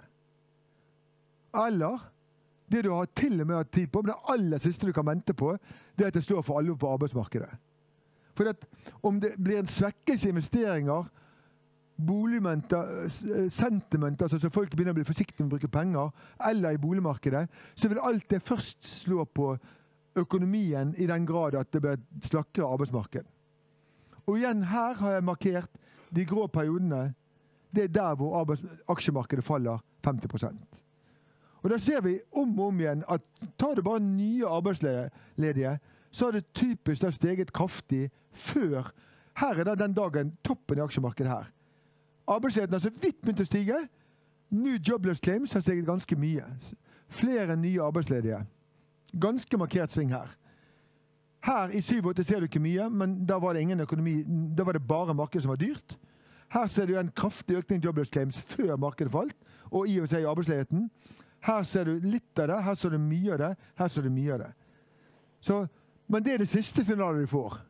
Eller det du har til og med hatt tid på, men det aller siste du kan vente på, det er at det slår for alvor på arbeidsmarkedet. For at om det blir en svekkelse i investeringer, boligmenter, sentimenter, altså så folk begynner å bli forsiktige med å bruke penger, eller i boligmarkedet, så vil alt det først slå på økonomien i den grad at det blir et slakkere arbeidsmarked. Og igjen her har jeg markert de grå periodene, det er der hvor aksjemarkedet faller femti prosent. Og da ser vi om og om igjen at tar det bare nye arbeidsledige, så har det typisk da steget kraftig før. Her er da den dagen toppen i aksjemarkedet her. Arbeidsledigheten har så vidt begynt å stige. New jobless claims har steget ganske mye. Flere nye arbeidsledige. Ganske markert sving her. Her i syv-åtte ser du ikke mye, men da var det ingen økonomi, da var det bare markedet som var dyrt. Her ser du en kraftig økning i jobless claims før markedet falt, og i og for seg arbeidsledigheten. Her ser du litt av det, her ser du mye av det, her ser du mye av det. Så, men det er det siste scenariet du får.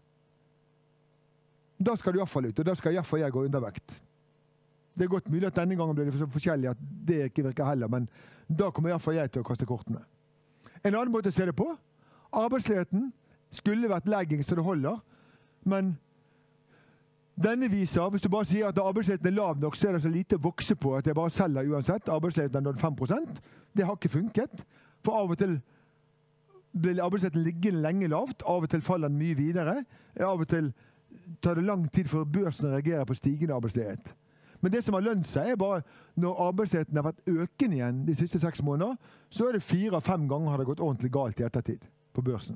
Da skal du i hvert fall ut, og da skal i hvert fall jeg gå undervekt. Det er godt mulig at denne gangen blir det så forskjellig at det ikke virker heller, men da kommer i hvert fall jeg til å kaste kortene. En annen måte å se det på, arbeidsledigheten skulle vært legging så det holder, men denne viser, hvis du bare sier at arbeidsledigheten er lav nok, så er det så lite å vokse på at jeg bare selger uansett. Arbeidsledigheten er nådd fem prosent. Det har ikke funket, for av og til blir arbeidsledigheten liggende lenge lavt, av og til faller den mye videre, av og til tar det lang tid for børsen å reagere på stigende arbeidsledighet. Men det som har lønt seg er bare når arbeidsledigheten har vært økende igjen de siste seks måneder, så er det fire av fem ganger har det gått ordentlig galt i ettertid på børsen.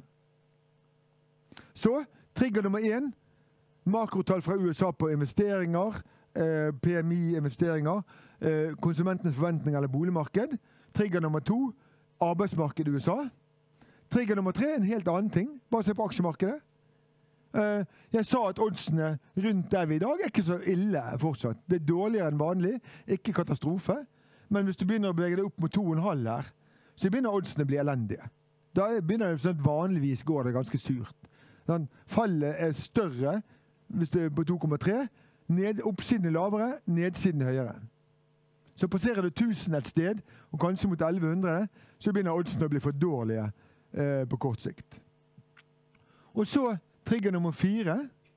Så, trigger nummer én, makrotall fra U S A på investeringer, eh, P M I-investeringer, eh, konsumentenes forventninger eller boligmarked. Trigger nummer to, arbeidsmarked i U S A. Trigger nummer tre, en helt annen ting, bare se på aksjemarkedet. Jeg sa at oddsene rundt der vi i dag er ikke så ille fortsatt. Det er dårligere enn vanlig, ikke katastrofe. Men hvis du begynner å bevege deg opp mot to komma fem her, så begynner oddsene å bli elendige. Da begynner det sånn at vanligvis går det ganske surt. Sånn, fallet er større hvis det er på to komma tre. Ned, oppsiden er lavere, nedsiden er høyere. Så passerer du tusen et sted, og kanskje mot elleve hundre, så begynner oddsene å bli for dårlige eh, på kort sikt. Og så trigger nummer fire,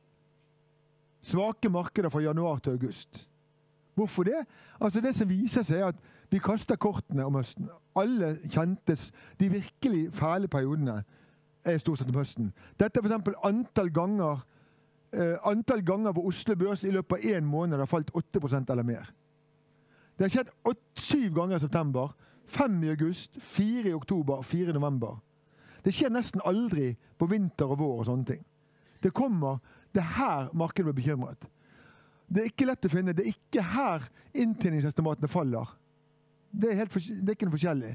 svake markeder fra januar til august. Hvorfor det? Altså det som viser seg er at vi kaster kortene om høsten. Alle kjentes, de virkelig fæle periodene er stort sett om høsten. Dette er for eksempel antall ganger, eh, antall ganger hvor Oslo Børs i løpet av en måned har falt åtte prosent eller mer. Det har skjedd åtte, syv ganger i september, fem i august, fire i oktober, fire i november. Det skjer nesten aldri på vinter og vår og sånne ting. Det kommer, det er her markedet blir bekymret. Det er ikke lett å finne, det er ikke her inntjeningsestimatene faller. Det er, helt, det er ikke noe forskjellig.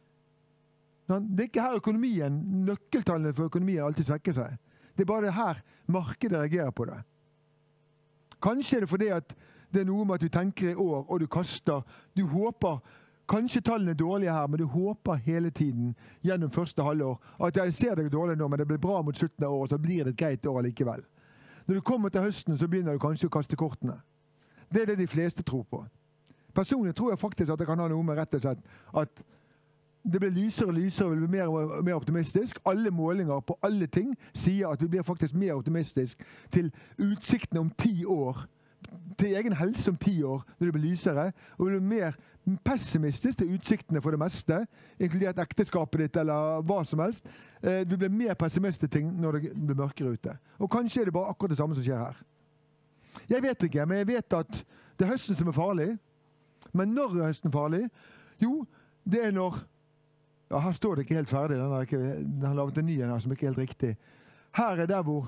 Det er ikke her økonomien, nøkkeltallene for økonomien alltid svekker seg. Det er bare her markedet reagerer på det. Kanskje er det fordi at det er noe med at du tenker i år, og du kaster, du håper. Kanskje tallene er dårlige her, men du håper hele tiden gjennom første halvår at jeg ser deg dårlig nå, men det blir bra mot slutten av året, så blir det et greit år likevel. Når du kommer til høsten, så begynner du kanskje å kaste kortene. Det er det de fleste tror på. Personlig tror jeg faktisk at det kan ha noe med rett og slett at det blir lysere og lysere, og det blir mer og mer optimistisk. Alle målinger på alle ting sier at vi blir faktisk mer optimistisk til utsiktene om ti år til egen helse om ti år, når det blir lysere, og blir mer pessimistisk til utsiktene for det meste, inkludert ekteskapet ditt eller hva som helst. Eh, du blir mer pessimistisk til ting når det blir mørkere ute. Og kanskje er det bare akkurat det samme som skjer her. Jeg vet ikke, men jeg vet at det er høsten som er farlig. Men når er høsten farlig? Jo, det er når... Ja, her står det ikke helt ferdig. Den har, ikke, den har lavet en ny en her som ikke er helt riktig. Her er der hvor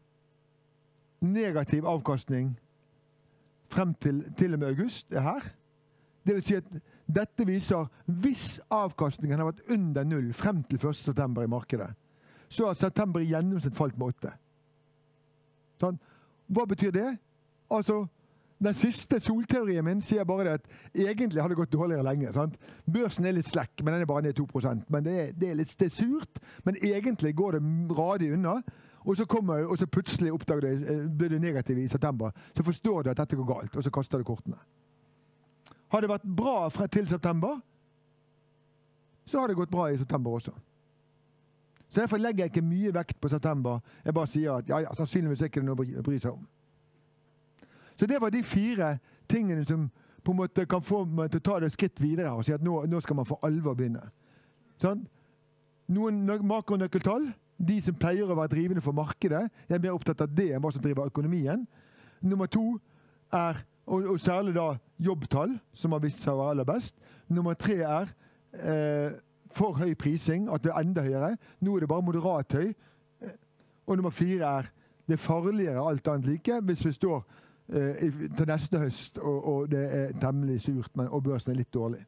negativ avkastning frem til, til og med august er her. Det vil si at dette viser hvis avkastningen har vært under null frem til første september i markedet, så har september i gjennomsnitt falt med åtte. Sånn. Hva betyr det? Altså, den siste solteorien min sier bare det at egentlig har det gått dårligere lenge. Sant? Børsen er litt slekk, men den er bare ned to prosent. Men det er, det er litt det er surt, men egentlig går det radig unna. Og så, kommer, og så plutselig oppdager det, blir det negativt i september. Så forstår du at dette går galt, og så kaster du kortene. Har det vært bra fra til september, så har det gått bra i september også. Så derfor legger jeg ikke mye vekt på september. Jeg bare sier at ja, ja, sannsynligvis er ikke det noe å bry seg om. Så det var de fire tingene som på en måte kan få meg til å ta det skritt videre og si at nå, nå skal man for alvor begynne. Sånn? Noen makronøkkeltall, de som pleier å være drivende for markedet, jeg er mer opptatt av det enn hva som driver økonomien. Nummer to er, og, og særlig da, jobbtall, som har vist seg å være aller best. Nummer tre er eh, for høy prising, at det er enda høyere. Nå er det bare moderat høy. Og nummer fire er det farligere alt annet like, hvis vi står eh, til neste høst, og, og det er temmelig surt, men, og børsen er litt dårlig.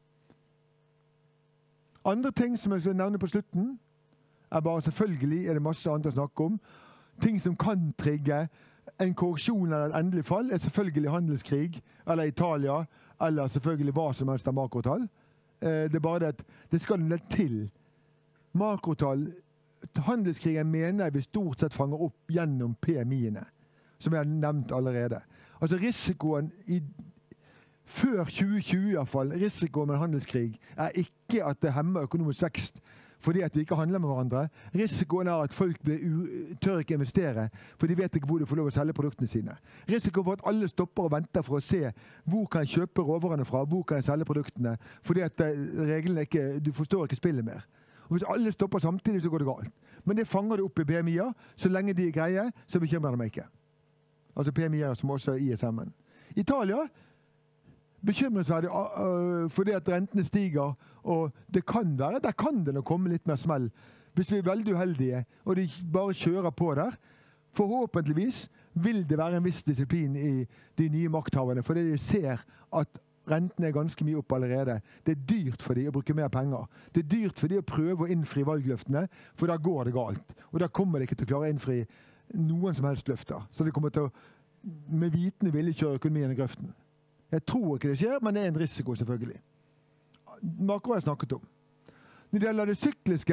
Andre ting som jeg skal nevne på slutten, er bare selvfølgelig, er det masse andre å snakke om. Ting som kan trigge en korreksjon eller et endelig fall, er selvfølgelig handelskrig, eller Italia, eller selvfølgelig hva som helst av makrotall. Eh, det er bare det at det skal en del til. Makrotall, handelskrigen mener jeg vi stort sett fanger opp gjennom P M I-ene, som jeg har nevnt allerede. Altså risikoen i før tjue tjue i hvert fall, risikoen med handelskrig er ikke at det hemmer økonomisk vekst fordi at vi ikke handler med hverandre. Risikoen er at folk blir tør ikke investere, for de vet ikke hvor de får lov å selge produktene sine. Risikoen for at alle stopper og venter for å se hvor kan jeg kjøpe råvarene fra, hvor kan jeg selge produktene, fordi at reglene ikke, du forstår ikke spillet mer. Og hvis alle stopper samtidig, så går det galt. Men det fanger det opp i P M I-er, så lenge de er greie, så bekymrer de meg ikke. Altså P M I-er som også er I S M-en. Italia bekymringsverdig uh, fordi at rentene stiger, og det kan være, der kan det nå komme litt mer smell hvis vi er veldig uheldige, og de bare kjører på der. Forhåpentligvis vil det være en viss disiplin i de nye makthaverne, fordi de ser at rentene er ganske mye opp allerede. Det er dyrt for de å bruke mer penger. Det er dyrt for de å prøve å innfri valgløftene, for da går det galt. Og da kommer de ikke til å klare å innfri noen som helst løfter. Så de kommer til å med vitende vilje kjøre økonomien i grøften. Jeg tror ikke det skjer, men det er en risiko selvfølgelig. Makro har jeg snakket om. Når det gjelder det sykliske,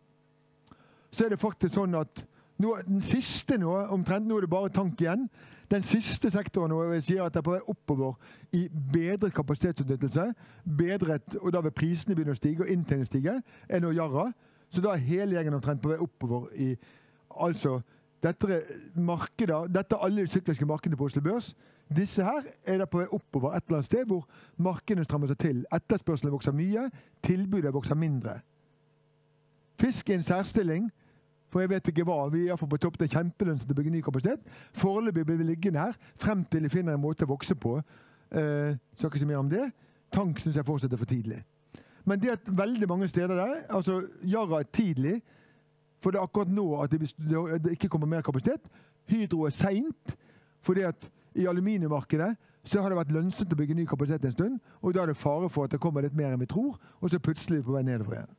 så er det faktisk sånn at nå, den siste nå, omtrent nå er det bare tank igjen, den siste sektoren nå, jeg sier at det er på vei oppover i bedret kapasitetsutnyttelse, bedret, og da vil prisene begynne å stige, og inntjeningen stige, er nå Yara. Så da er hele gjengen omtrent på vei oppover i, altså, dette markedet, dette er alle de sykliske markedene på Oslo Børs. Disse her er det på vei oppover et eller annet sted hvor markedene strammer seg til. Etterspørselen vokser mye, tilbudet vokser mindre. Fisk er en særstilling, for jeg vet ikke hva. Vi er på topp, det er kjempelønnsomt å bygge ny kapasitet. Foreløpig blir vi liggende her, frem til de finner en måte å vokse på. Eh, skal ikke si mer om det. Tank synes jeg fortsetter for tidlig. Men det at veldig mange steder der, altså Yara er tidlig, for det er akkurat nå at det, det ikke kommer mer kapasitet. Hydro er sent, fordi at i aluminiummarkedet så har det vært lønnsomt å bygge ny kapasitet en stund, og da er det fare for at det kommer litt mer enn vi tror, og så plutselig på vei nedover igjen.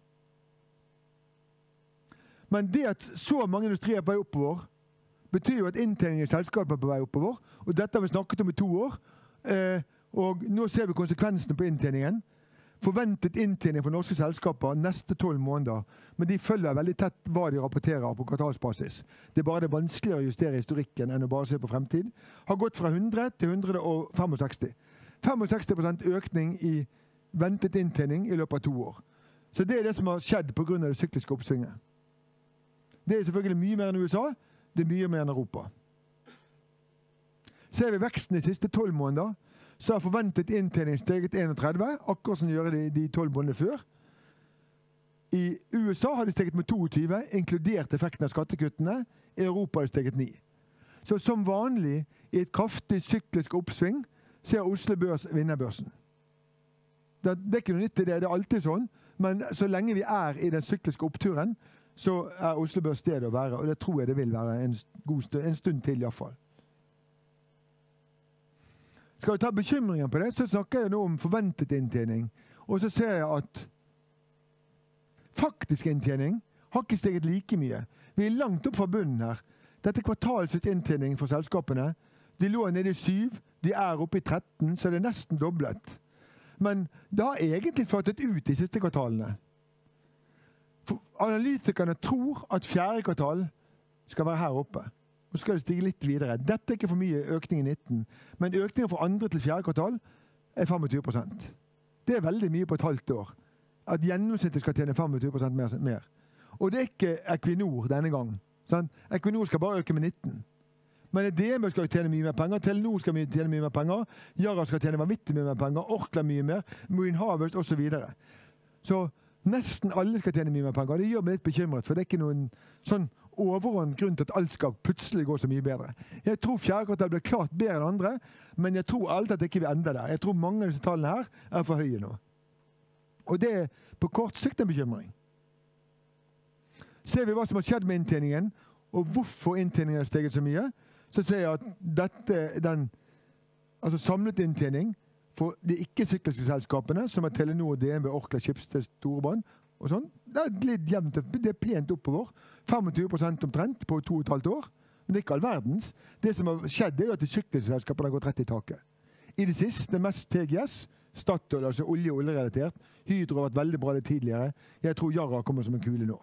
Men det at så mange industrier er på vei oppover, betyr jo at inntjeningen i selskapet er på vei oppover, og dette har vi snakket om i to år, eh, og nå ser vi konsekvensene på inntjeningen. Forventet inntjening for norske selskaper neste tolv måneder, men de følger veldig tett hva de rapporterer på kvartalsbasis. Det er bare det vanskeligere å justere historikken enn å bare se på fremtid. Har gått fra hundre til hundre og sekstifem. sekstifem prosent økning i ventet inntjening i løpet av to år. Så det er det som har skjedd på grunn av det sykliske oppsvinget. Det er selvfølgelig mye mer enn U S A, det er mye mer enn Europa. Ser vi veksten de siste tolv måneder, så har forventet inntjening steget trettien, akkurat som de gjør de, de tolv månedene før. I U S A har de steget med tjueto, inkludert effekten av skattekuttene. I Europa har de steget ni. Så som vanlig i et kraftig syklisk oppsving, ser Oslo Børs vinnerbørsen. Det, det er ikke noe nytt i det, det er alltid sånn, men så lenge vi er i den sykliske oppturen, så er Oslo Børs stedet å være, og det tror jeg det vil være en, god stund, en stund til i hvert fall. Skal vi ta bekymringen på det, så snakker jeg nå om forventet inntjening, og så ser jeg at faktisk inntjening har ikke steget like mye. Vi er langt opp fra bunnen her. Dette er kvartalsvis inntjening for selskapene. De lå nede i syv, de er oppe i tretten, så det er nesten doblet. Men det har egentlig flatet ut de siste kvartalene. For analytikerne tror at fjerde kvartal skal være her oppe. Og så skal det stige litt videre. Dette er ikke for mye økning i nitten, men økningen fra andre til fjerde kvartal er tjuefem prosent. Det er veldig mye på et halvt år. At gjennomsnittet skal tjene tjuefem prosent mer, mer. Og det er ikke Equinor denne gang. Sant? Equinor skal bare øke med nitten. Men D M skal tjene mye mer penger, Telenor skal tjene mye mer penger, Yara skal tjene vanvittig mye mer penger, Orkla mye mer, Marine Harvest og så videre. Så nesten alle skal tjene mye mer penger. Det gjør meg litt bekymret, for det er ikke noen sånn overordnet grunn til at alt skal plutselig gå så mye bedre. Jeg tror fjerde kvartal blir klart bedre enn andre, men jeg tror alt at det ikke vil ende der. Jeg tror mange av disse tallene her er for høye nå. Og det er på kort sikt en bekymring. Ser vi hva som har skjedd med inntjeningen, og hvorfor inntjeningen har steget så mye, så ser jeg at dette, den, altså samlet inntjening for de ikke-sykliske selskapene, som er Telenor, D N B, Orkla, Schibsted, Storebrand, og sånn, det er litt jevnt, det er pent oppover. tjuefem prosent omtrent på to og et halvt år. Men det er ikke all verdens. Det som har skjedd, er at de sykliske selskapene har gått rett i taket. I det siste, mest T G S, Statoil, altså olje- og oljerelatert. Hydro har vært veldig bra det tidligere. Jeg tror Yara kommer som en kule nå.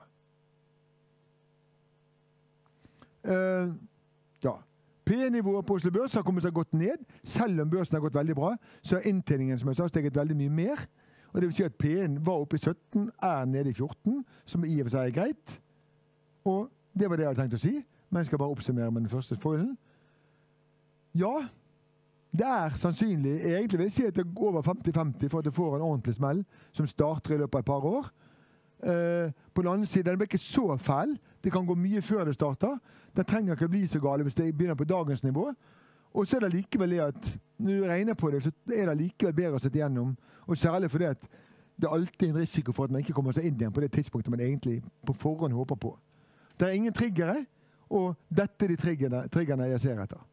Uh, ja. P E-nivået på Oslo Børs har kommet seg godt ned. Selv om børsen har gått veldig bra, så er inntjeningen som jeg sa, steget veldig mye mer. Og det vil si at P E-en var oppe i sytten, er nede i fjorten, som i og for seg er greit. Og det var det jeg hadde tenkt å si, men jeg skal bare oppsummere med den første foilen. Ja, det er sannsynlig, egentlig vil jeg si at det går over femti femti for at det får en ordentlig smell som starter i løpet av et par år. Uh, på den andre siden, den blir ikke så fæl. Det kan gå mye før det starter. Den trenger ikke bli så gale hvis det begynner på dagens nivå. Og så er det likevel det at når du regner på det, så er det likevel bedre å sette igjennom. Og særlig fordi at det er alltid en risiko for at man ikke kommer seg inn igjen på det tidspunktet man egentlig på forhånd håper på. Det er ingen triggere, og dette er de triggerne, triggerne jeg ser etter.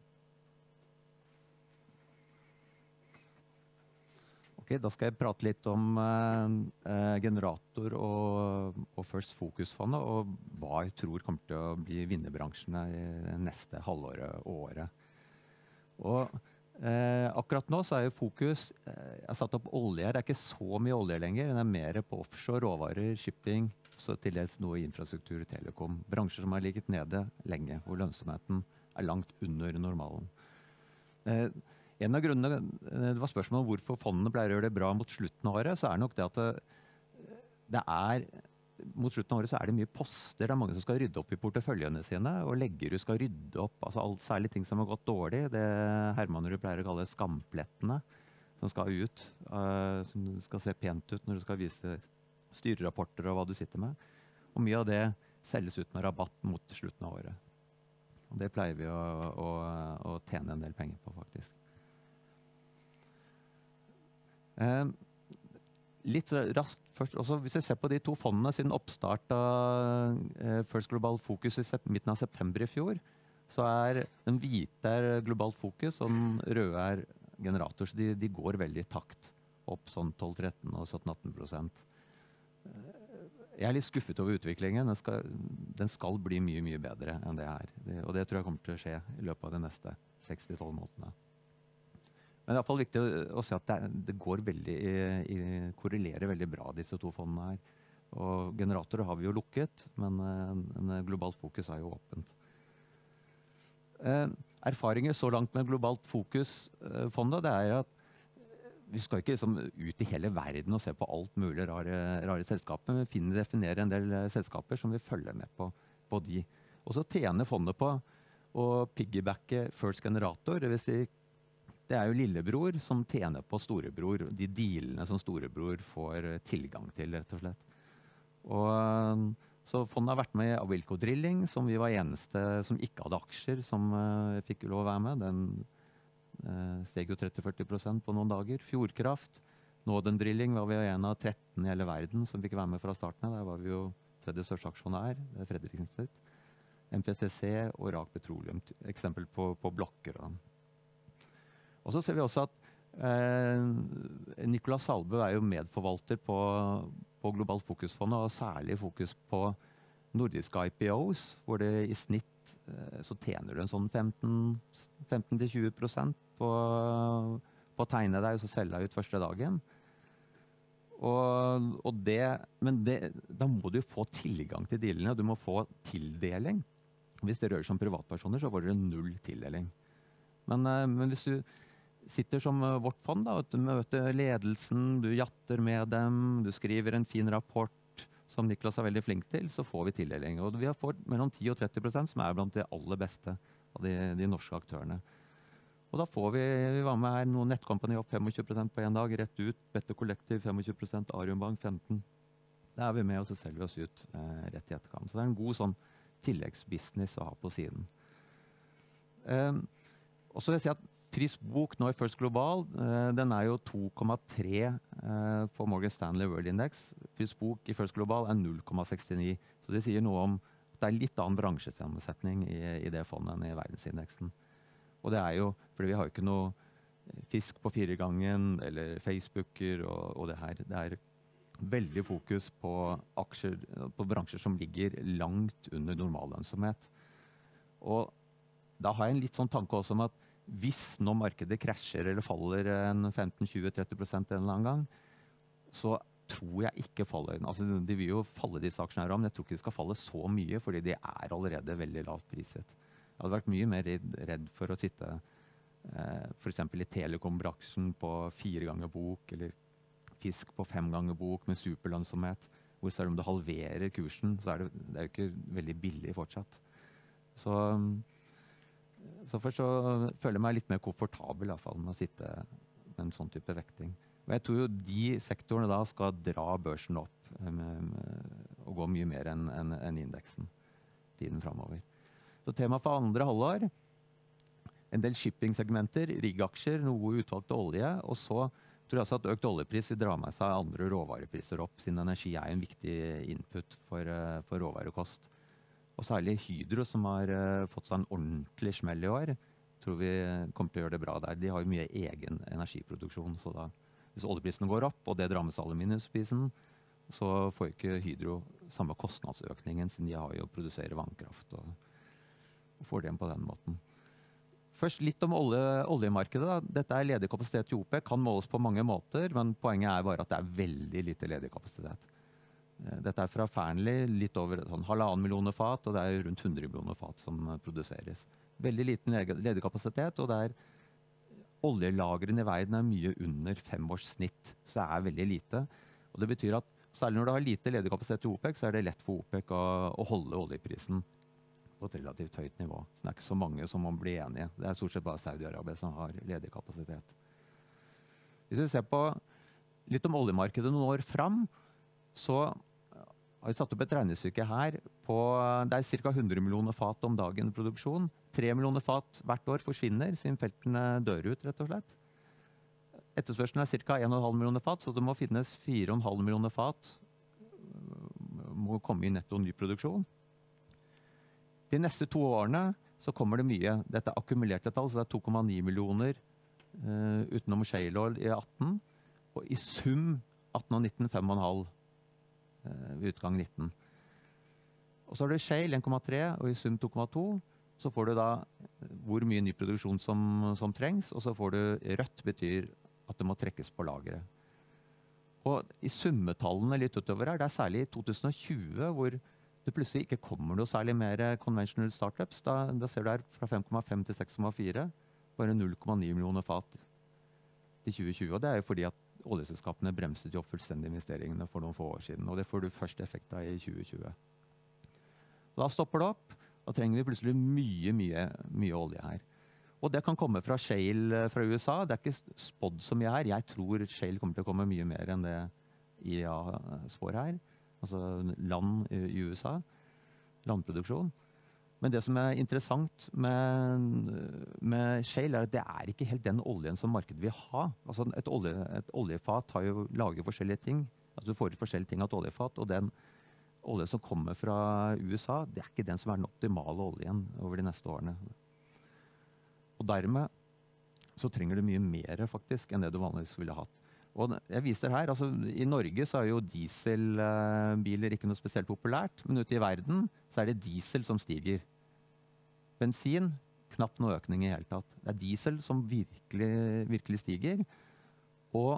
Ok, da skal jeg prate litt om eh, generator og, og First Focus-fondet, og hva jeg tror kommer til å bli vinnerbransjene i neste halvåret og året. Og eh, akkurat nå så er jo fokus, eh, jeg har satt opp olje her, det er ikke så mye olje lenger, den er mer på offshore, råvarer, shipping, så til dels noe infrastruktur, telekom. Bransjer som har ligget nede lenge, hvor lønnsomheten er langt under normalen. Eh, En av grunnene, det var spørsmålet om hvorfor fondene pleier å gjøre det bra mot slutten av året, så er nok det at det, det er, mot slutten av året så er det mye poster, det er mange som skal rydde opp i porteføljene sine, og leggerud skal rydde opp, altså alt, særlig ting som har gått dårlig, det Hermanrud pleier å kalle skamplettene, som skal ut, uh, som skal se pent ut når du skal vise styrerapporter og hva du sitter med, og mye av det selges ut med rabatt mot slutten av året. Og det pleier vi å, å, å tjene en del penger på, faktisk. Eh, litt raskt først, også hvis jeg ser på de to fondene siden oppstart av eh, First Global Focus i midten av september i fjor, så er den hvite er Globalt Focus og den røde er Generator, så de, de går veldig i takt opp sånn tolv tretten og sytten atten prosent. Jeg er litt skuffet over utviklingen, den skal, den skal bli mye, mye bedre enn det her, det, og det tror jeg kommer til å skje i løpet av de neste seks til tolv månedene. Men det er i hvert fall viktig å, å se at det, det går veldig, i, i, korrelerer veldig bra, disse to fondene her. Og generatorer har vi jo lukket, men en, en globalt fokus er jo åpent. Eh, erfaringer så langt med globalt fokus-fondet, det er at vi skal ikke liksom ut i hele verden og se på alt mulig rare, rare selskaper, men vi finner, definerer en del selskaper som vi følger med på, på de. Og så tjener fondet på å piggybacke First Generator. Det vil si, det er jo lillebror som tjener på storebror, de dealene som storebror får tilgang til, rett og slett. Og, så fondet har vært med i Awilco Drilling, som vi var eneste som ikke hadde aksjer, som uh, fikk lov å være med. Den uh, steg jo tretti til førti prosent på noen dager. Fjordkraft, Northern Drilling var vi en av tretten i hele verden som fikk være med fra starten. Der var vi jo tredje største aksjonær, det er Fredriksen sitt. M P C C og Rak Petroleum, eksempel på, på blokker. Og så ser vi også at eh, Nicolas Salbø er jo medforvalter på, på Globalt Fokusfondet, og særlig fokus på nordiske I P Os, hvor det i snitt eh, så tjener du en sånn femten til tjue prosent på, på å tegne deg og så selge deg ut første dagen. Og, og det, men det, da må du få tilgang til dealene, og du må få tildeling. Hvis det rører seg om privatpersoner, så får dere null tildeling. Men, eh, men hvis du sitter som vårt fond, da, og du møter ledelsen, du jatter med dem, du skriver en fin rapport, som Niklas er veldig flink til, så får vi tildeling. Og vi har fått mellom ti og tretti prosent, som er blant de aller beste av de, de norske aktørene. Og da får vi, vi var med her, noen nettkompani opp tjuefem prosent på en dag, rett ut, Better Collective tjuefem prosent, Arion Bank femten prosent. Da er vi med, og så selger vi oss ut eh, rett i etterkant. Så det er en god sånn tilleggsbusiness å ha på siden. Um, og så vil jeg si at prisbok nå i First Global, uh, den er jo to komma tre uh, for Morgan Stanley World Index. Prisbok i First Global er null komma sekstini. Så det sier noe om at det er litt annen bransjesammensetning i, i det fondet enn i verdensindeksen. Og det er jo, fordi vi har jo ikke noe fisk på firegangen, eller Facebooker og, og det her. Det er veldig fokus på aksjer, på bransjer som ligger langt under normallønnsomhet. Og da har jeg en litt sånn tanke også om at hvis nå markedet krasjer eller faller en femten, tjue, tretti prosent en eller annen gang, så tror jeg ikke faller. Altså, de vil jo falle disse aksjene her, men jeg tror ikke de skal falle så mye, fordi de er allerede veldig lavt priset. Jeg hadde vært mye mer redd, redd for å sitte eh, for eksempel i telekombransjen på fire ganger bok, eller fisk på fem ganger bok med superlønnsomhet, hvor selv om du halverer kursen, så er det, det er jo ikke veldig billig fortsatt. Så, så først så føler jeg meg litt mer komfortabel i hvert fall med å sitte med en sånn type vekting. Og jeg tror jo de sektorene da skal dra børsen opp med, med, og gå mye mer enn en, en indeksen tiden fremover. Så tema for andre halvår, en del shipping-segmenter, riggaksjer, noe utvalgte olje, og så tror jeg også at økt oljepris vil dra med seg andre råvarepriser opp, siden energi er en viktig input for, for råvarekost. Og særlig Hydro, som har uh, fått seg en ordentlig smell i år, tror vi kommer til å gjøre det bra der. De har jo mye egen energiproduksjon, så da, hvis oljeprisen går opp, og det drar med seg aluminiumsprisen, så får ikke Hydro samme kostnadsøkningen, siden de har jo å produsere vannkraft og, og får det igjen på den måten. Først litt om olje, oljemarkedet. Da. Dette er ledig kapasitet i OPEC, kan måles på mange måter, men poenget er bare at det er veldig lite ledig kapasitet. Dette er fra Fearnley, litt over sånn, halvannen millioner fat, og det er rundt hundre millioner fat som produseres. Veldig liten ledig kapasitet, og det er oljelagrene i verden er mye under fem års snitt, så det er veldig lite. Og det betyr at særlig når du har lite ledig kapasitet i OPEC, så er det lett for OPEC å, å holde oljeprisen på et relativt høyt nivå. Så det er ikke så mange som må bli enige. Det er stort sett bare Saudi-Arabia som har ledig kapasitet. Hvis vi ser på litt om oljemarkedet noen år fram, så har vi satt opp et regnestykke her på, det er ca. hundre millioner fat om dagen produksjon. tre millioner fat hvert år forsvinner, siden feltene dør ut, rett og slett. Etterspørselen er ca. en komma fem millioner fat, så det må finnes fire komma fem millioner fat, må komme i netto ny produksjon. De neste to årene så kommer det mye. Dette er akkumulerte tall, så det er to komma ni millioner uh, utenom shale oil i atten, og i sum atten og nitten fem komma fem uh, ved utgang nitten. Og så har du shale en komma tre, og i sum to komma to, så får du da hvor mye ny produksjon som, som trengs, og så får du rødt betyr at det må trekkes på lageret. Og i summetallene litt utover her, det er særlig i to tusen og tjue hvor det plutselig ikke kommer noe særlig mer conventional startups. Da, da ser du her fra fem komma fem til seks komma fire, bare null komma ni millioner fat til tjue tjue. Og det er jo fordi at oljeselskapene bremset jo opp fullstendig investeringene for noen få år siden. Og det får du først effekt av i tjue tjue. Da stopper det opp, Da trenger vi plutselig mye, mye, mye olje her. Og det kan komme fra shale fra U S A. Det er ikke spådd så mye her. Jeg tror shale kommer til å komme mye mer enn det I E A spår her. Altså land I U S A. Landproduksjon. Men det som er interessant med, med shale er at det er ikke helt den oljen som markedet vil ha. Altså et, olje, et oljefat har jo laget forskjellige ting. Altså du får forskjellige ting av et oljefat, og den olje som kommer fra U S A, det er ikke den som er den optimale oljen over de neste årene. Og dermed så trenger du mye mer faktisk enn det du vanligvis ville hatt. Og jeg viser her, altså I Norge så er jo dieselbiler ikke noe spesielt populært, men ute I verden så er det diesel som stiger. Bensin, knapt noe økning I hele tatt. Det er diesel som virkelig, virkelig stiger. Og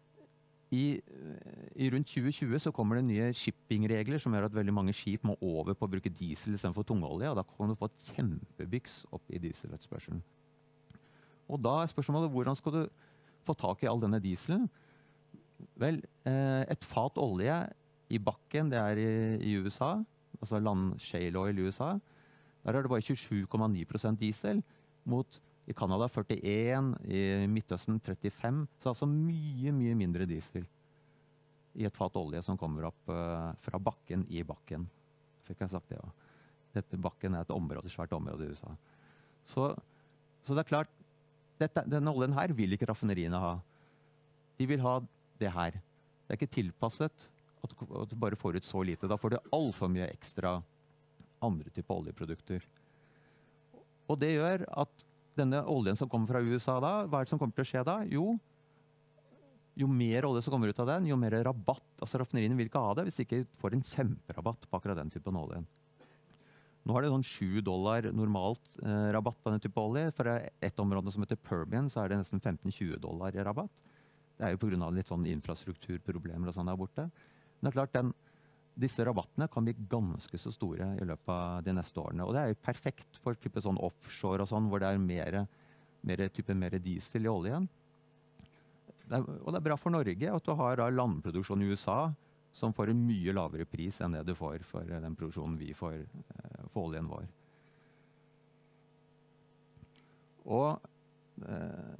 I, I rundt tjue tjue så kommer det nye shippingregler som gjør at veldig mange skip må over på å bruke diesel I stedet for tungolje, og da kan du få et kjempebyks opp I dieseletspørselen. Og da er spørsmålet, hvordan skal du få tak I all denne dieselen? Vel, et fat olje I bakken, det er I, I U S A, altså land shale oil I U S A, der er det bare tjuesju komma ni prosent diesel, mot I Canada førtien, I Midtøsten trettifem, så altså mye, mye mindre diesel I et fat olje som kommer opp uh, fra bakken I bakken. Fikk jeg sagt det også. Dette bakken er et område, svært område I U S A. Så, så det er klart, dette, denne oljen her vil ikke raffineriene ha. De vil ha det her. Det er ikke tilpasset at, at du bare får ut så lite. Da får du alt for mye ekstra andre typer oljeprodukter. Og det gjør at denne oljen som kommer fra U S A da, hva er det som kommer til å skje da? Jo, jo mer olje som kommer ut av den, jo mer rabatt. Altså raffineriene vil ikke ha det hvis de ikke får en kjemperabatt på akkurat den typen oljen. Nå har det sånn sju dollar normalt eh, rabatt på den type olje. For et område som heter Permian, så er det nesten femten til tjue dollar I rabatt. Det er jo på grunn av litt sånn infrastrukturproblemer og sånn der borte. Men det er klart, den, disse rabattene kan bli ganske så store I løpet av de neste årene. Og det er jo perfekt for type sånn offshore og sånn, hvor det er mer, mer, type mer diesel I oljen. Det er, og det er bra for Norge at du har da landproduksjon I U S A, som får en mye lavere pris enn det du får for den produksjonen vi får for oljen vår. Og, eh,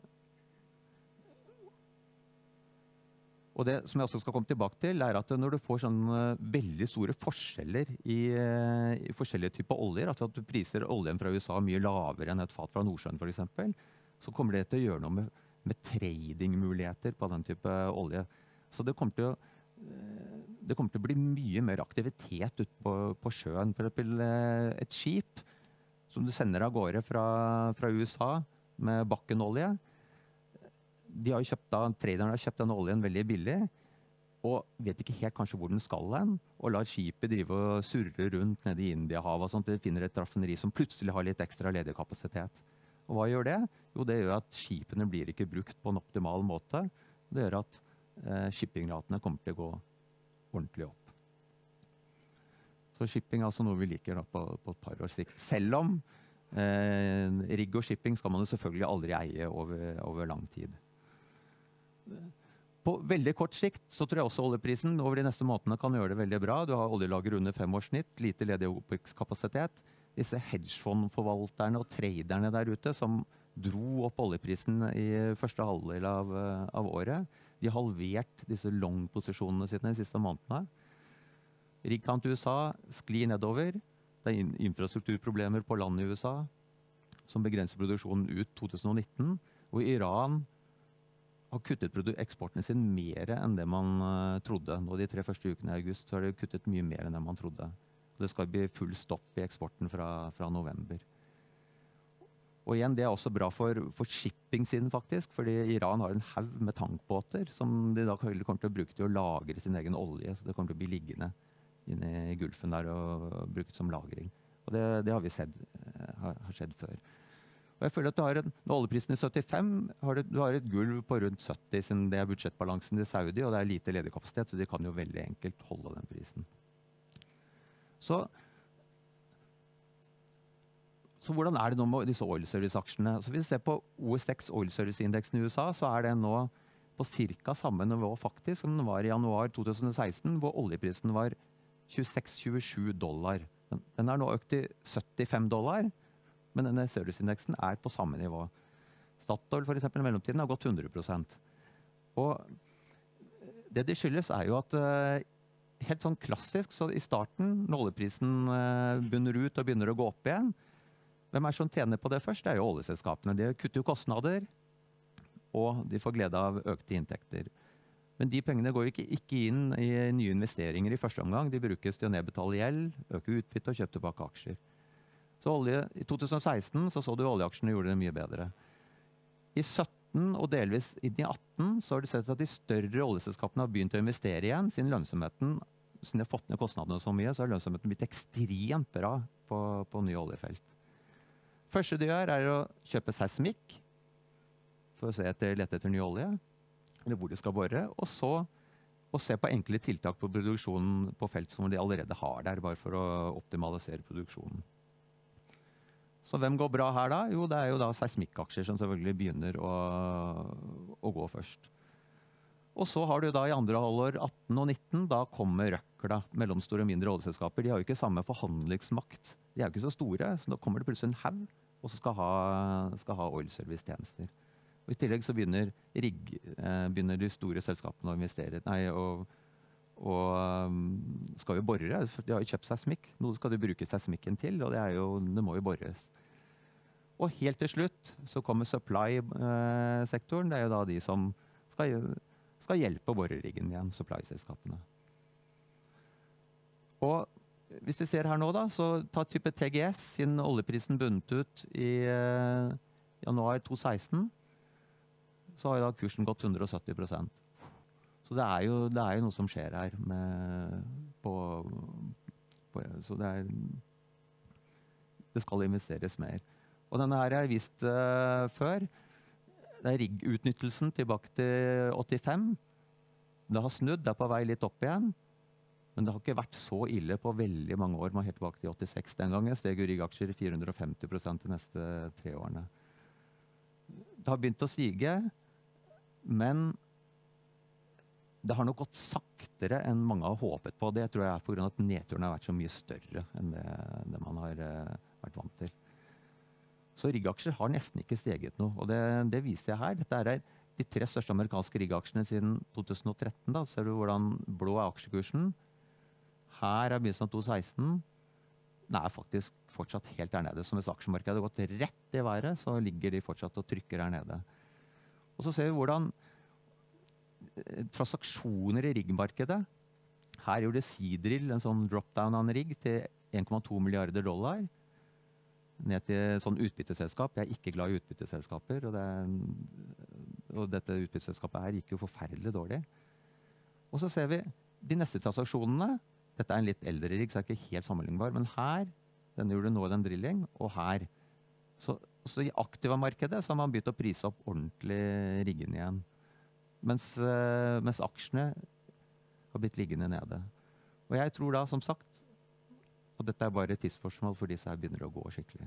og det som jeg også skal komme tilbake til, er at når du får sånne veldig store forskjeller I, I forskjellige typer oljer, altså at du priser oljen fra U S A mye lavere enn et fat fra Nordsjøen for eksempel, så kommer det til å gjøre noe med, med tradingmuligheter på den type olje. Så det kommer til å Det kommer til å bli mye mer aktivitet ute på, på sjøen. For eksempel et skip som du sender av gårde fra, fra U S A med bakkenolje. De har jo kjøpt da, traderne har kjøpt den oljen veldig billig, og vet ikke helt kanskje hvor den skal hen, og lar skipet drive og surre rundt nede I Indiahavet og sånt. De finner et raffineri som plutselig har litt ekstra ledig kapasitet. Og hva gjør det? Jo, det gjør at skipene blir ikke brukt på en optimal måte. Det gjør at shippingratene kommer til å gå ordentlig opp. Så shipping er altså noe vi liker da, på, på et par års sikt. Selv om eh, rigg og shipping skal man jo selvfølgelig aldri eie over, over lang tid. På veldig kort sikt så tror jeg også oljeprisen over de neste månedene kan gjøre det veldig bra. Du har oljelager under fem års snitt, lite ledig OPEX-kapasitet. Disse hedgefondforvalterne og traderne der ute som dro opp oljeprisen I første halvdel av, av året, de har halvert disse long-posisjonene sine de siste månedene. Rig count I U S A sklir nedover. Det er infrastrukturproblemer på land I U S A som begrenser produksjonen ut to tusen og nitten. Og Iran har kuttet eksporten sin mer enn det man uh, trodde. Nå de tre første ukene I august så har de kuttet mye mer enn det man trodde. Og det skal bli full stopp I eksporten fra, fra november. Og igjen, det er også bra for, for shipping-siden faktisk, fordi Iran har en haug med tankbåter som de da kommer til å bruke til å lagre sin egen olje, så det kommer til å bli liggende inne I Gulfen der og brukt som lagring. Og det, det har vi sett, har, har skjedd før. Og jeg føler at du har en, når oljeprisen I syttifem, har du, du har et gulv på rundt sytti, siden det er budsjettbalansen I Saudi, og det er lite ledig kapasitet, så de kan jo veldig enkelt holde den prisen. Så Så hvordan er det nå med disse oil service-aksjene? Så hvis vi ser på O S X Oil Service-indeksen I U S A, så er den nå på cirka samme nivå faktisk som den var I januar to tusen og seksten, hvor oljeprisen var tjueseks til tjuesju dollar Den, den er nå økt til syttifem dollar, men denne serviceindeksen er på samme nivå. Statoil for eksempel, i mellomtiden har gått hundre prosent. Og det det skyldes er jo at uh, helt sånn klassisk, så i starten, når oljeprisen uh, bunner ut og begynner å gå opp igjen, hvem er det som tjener på det først? Det er jo oljeselskapene. De kutter jo kostnader, og de får glede av økte inntekter. Men de pengene går jo ikke, ikke inn i nye investeringer i første omgang. De brukes til å nedbetale gjeld, øke utbytte og kjøpe tilbake aksjer. Så olje, i to tusen og seksten så, så du oljeaksjene gjorde det mye bedre. I sytten og delvis inn i atten så har du sett at de større oljeselskapene har begynt å investere igjen. Siden lønnsomheten, siden de har fått ned kostnadene så mye, så har lønnsomheten blitt ekstremt bra på, på nye oljefelt. Første de gjør er å kjøpe seismikk for å se etter, lete etter ny olje, eller hvor de skal bore, og så å se på enkle tiltak på produksjonen på felt som de allerede har der, bare for å optimalisere produksjonen. Så hvem går bra her da? Jo, det er jo da seismikkaksjer som selvfølgelig begynner å, å gå først. Og så har du da i andre halvår atten og nitten, da kommer røkla, mellomstore og mindre oljeselskaper. De har jo ikke samme forhandlingsmakt. De er jo ikke så store, så da kommer det plutselig en haug, og så skal ha, skal ha oilservice-tjenester. Og i tillegg så begynner, rigg, eh, begynner de store selskapene å investere, nei, og, og um, skal jo bore. De har jo kjøpt seismikk. Noe skal du bruke seismikken til, og det, er jo, det må jo bores. Og helt til slutt så kommer supply-sektoren. Det er jo da de som skal, skal hjelpe boreriggen igjen, supply-selskapene. Og hvis vi ser her nå da, så ta type T G S, siden oljeprisen bunnet ut i eh, januar to tusen og seksten, så har jo da kursen gått hundre og sytti prosent. Så det er jo, det er jo noe som skjer her med, på, på, så det er, det skal investeres mer. Og denne her har jeg vist uh, før. Det er riggutnyttelsen tilbake til åttifem. Det har snudd, det er på vei litt opp igjen. Men det har ikke vært så ille på veldig mange år. Man er helt tilbake til åttiseks den gangen. Steg jo riggaksjer fire hundre og femti prosent de neste tre årene. Det har begynt å stige, men det har nok gått saktere enn mange har håpet på. Det tror jeg er på grunn av at nedturen har vært så mye større enn det, det man har uh, vært vant til. Så riggaksjer har nesten ikke steget noe, og det, det viser jeg her. Dette er de tre største amerikanske riggaksjene siden to tusen og tretten. Da ser du hvordan blå er aksjekursen. Her er begynnelsen av to tusen og seksten. Den er faktisk fortsatt helt der nede. Så hvis aksjemarkedet har gått rett i været, så ligger de fortsatt og trykker der nede. Og så ser vi hvordan transaksjoner i riggmarkedet. Her gjorde Seadrill en sånn drop-down av en rigg til en komma to milliarder dollar. Ned til sånn utbytteselskap. Jeg er ikke glad i utbytteselskaper, og, det, og dette utbytteselskapet her gikk jo forferdelig dårlig. Og så ser vi de neste transaksjonene. Dette er en litt eldre rigg, så er ikke helt sammenlignbar, men her, denne gjorde nå den drilling, og her. Så, så i aktiva-markedet så har man begynt å prise opp ordentlig riggen igjen. Mens, mens aksjene har blitt liggende nede. Og jeg tror da, som sagt, og dette er bare et tidsspørsmål for disse her begynner å gå skikkelig.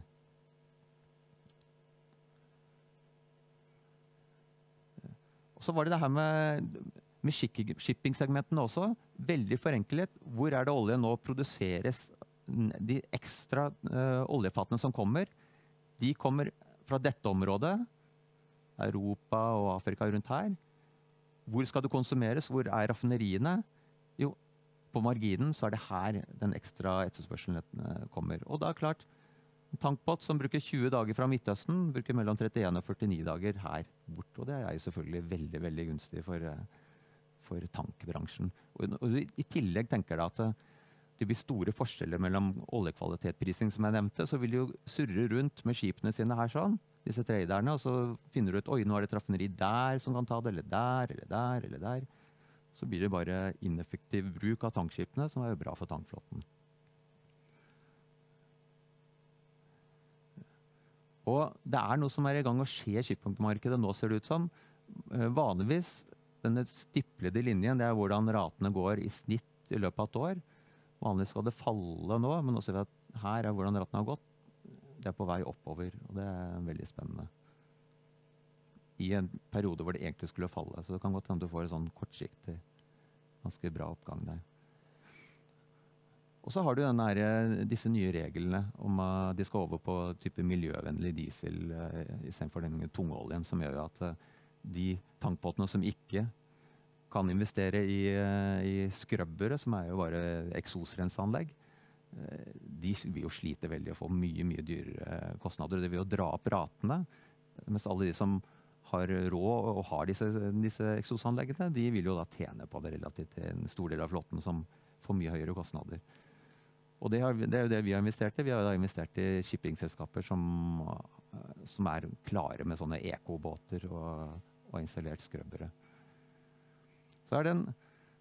Og så var det det her med, med shipping-segmentene også. Veldig forenklet. Hvor er det olje nå produseres? De ekstra uh, oljefatene som kommer, de kommer fra dette området. Europa og Afrika rundt her. Hvor skal det konsumeres? Hvor er raffineriene? Jo, på marginen så er det her den ekstra etterspørselen kommer. Og da er klart, en tankbåt som bruker tjue dager fra Midtøsten, bruker mellom trettien og førtini dager her bort. Og det er jo selvfølgelig veldig, veldig gunstig for, for tankbransjen. Og, og i tillegg tenker jeg at det blir store forskjeller mellom oljekvalitetprising, som jeg nevnte, så vil de jo surre rundt med skipene sine her sånn, disse traderne, og så finner du ut, oi, nå er det et raffineri der som kan ta det, eller der, eller der, eller der. Så blir det bare ineffektiv bruk av tankskipene, som er bra for tankflåten. Og det er noe som er i gang å skje i shippingmarkedet. Nå ser det ut som vanligvis denne stiplede linjen, det er hvordan ratene går i snitt i løpet av et år. Vanligvis skal det falle nå, men nå ser vi at her er hvordan ratene har gått. Det er på vei oppover, og det er veldig spennende. I en periode hvor det egentlig skulle falle. Så det kan godt hende du får en sånn kortsiktig, ganske bra oppgang der. Og så har du denne her, disse nye reglene om at de skal over på type miljøvennlig diesel uh, istedenfor den tungoljen, som gjør at uh, de tankbåtene som ikke kan investere i, uh, i skrøbbere, som er jo bare eksosrenseanlegg, uh, de vil jo slite veldig å få mye, mye dyrere kostnader. Det vil jo dra opp ratene, mens alle de som har råd og har disse, disse eksosanleggene, de vil jo da tjene på det relativt til en stor del av flåten som får mye høyere kostnader. Og det, har, det er jo det vi har investert i. Vi har da investert i shippingselskaper som, som er klare med sånne ekobåter og, og installert skrøbbere. Så er det en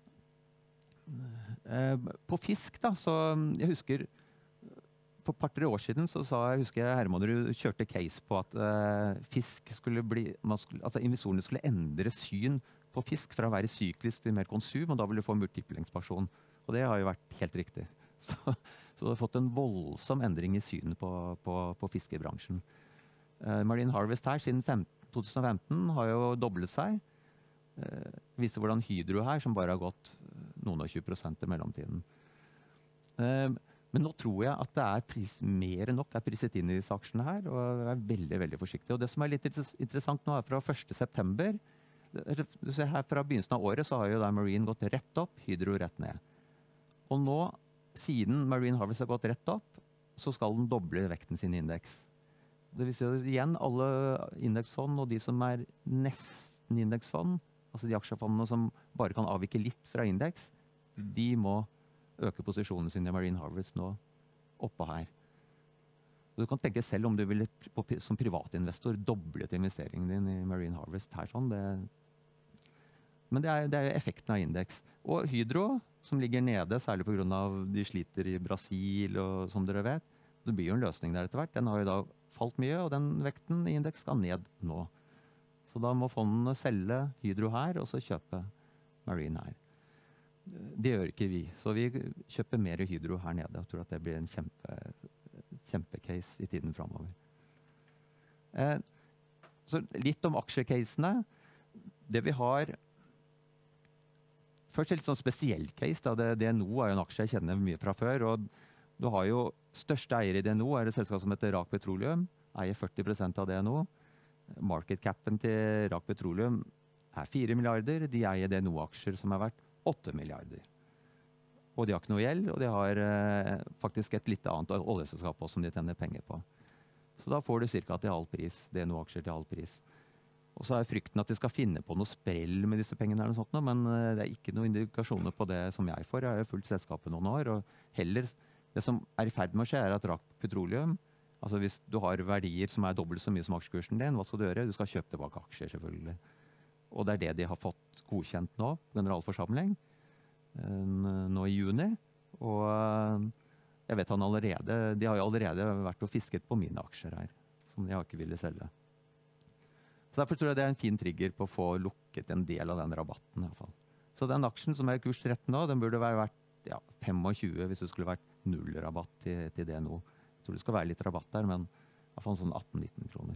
eh, på fisk da, så jeg husker for et par-tre år siden så sa jeg, husker jeg Hermanrud kjørte case på at eh, fisk skulle bli, man skulle, altså investorene skulle endre syn på fisk fra å være syklisk til mer konsum, og da ville du få multiple ekspansjon. Og det har jo vært helt riktig. Så, så det har fått en voldsom endring i synet på, på, på fiskebransjen. Uh, Marine Harvest her siden to tusen og femten har jo doblet seg. Uh, viser hvordan Hydro her, som bare har gått noen og tjue prosent i mellomtiden. Uh, men nå tror jeg at det er pris, mer enn nok er priset inn i disse aksjene her, og er veldig, veldig forsiktig. Og det som er litt interessant nå er fra første september, du ser her fra begynnelsen av året så har jo da Marine gått rett opp, Hydro rett ned. Og nå, siden Marine Harvest har gått rett opp, så skal den doble vekten sin indeks. Det vil si at igjen, alle indeksfond og de som er nesten indeksfond, altså de aksjefondene som bare kan avvike litt fra indeks, de må øke posisjonen sin i Marine Harvest nå oppe her. Og du kan tenke selv om du vil som privatinvestor doblet investeringen din i Marine Harvest her sånn. Det, men det er, det er effekten av indeks. Og Hydro, som ligger nede, særlig på grunn av de sliter i Brasil, og som dere vet, det blir jo en løsning der etter hvert. Den har jo da falt mye, og den vekten i indeks skal ned nå. Så da må fondene selge Hydro her, og så kjøpe Marine her. Det gjør ikke vi, så vi kjøper mer Hydro her nede, og tror at det blir en kjempe, kjempecase i tiden fremover. Eh, så litt om aksjecasene. Det vi har først en litt sånn spesiell case. Da. Det, D N O er jo en aksje jeg kjenner mye fra før. Og du har jo største eier i D N O er et selskap som heter Rak Petroleum. Eier førti prosent av D N O. Market capen til Rak Petroleum er fire milliarder. De eier D N O-aksjer som er verdt åtte milliarder. Og de har ikke noe gjeld, og de har eh, faktisk et litt annet oljeselskap også som de tjener penger på. Så da får du cirka til halv pris, D N O-aksjer til halv pris. Og så er frykten at de skal finne på noe sprell med disse pengene, eller noe sånt, men det er ikke noen indikasjoner på det som jeg får. Jeg har jo fulgt selskapet noen år, og heller det som er i ferd med å skje er at Rak Petroleum, altså hvis du har verdier som er dobbelt så mye som aksjekursen din, hva skal du gjøre? Du skal kjøpe tilbake aksjer, selvfølgelig. Og det er det de har fått godkjent nå, generalforsamling, nå i juni. Og jeg vet han allerede, de har jo allerede vært og fisket på mine aksjer her, som de har ikke ville selge. Så derfor tror jeg det er en fin trigger på å få lukket en del av den rabatten i hvert fall. Så den aksjen som er i kurs tretten nå, den burde være verdt ja, tjuefem hvis det skulle vært null rabatt til, til D N O. Jeg tror det skal være litt rabatt der, men i hvert fall sånn atten nitten kroner.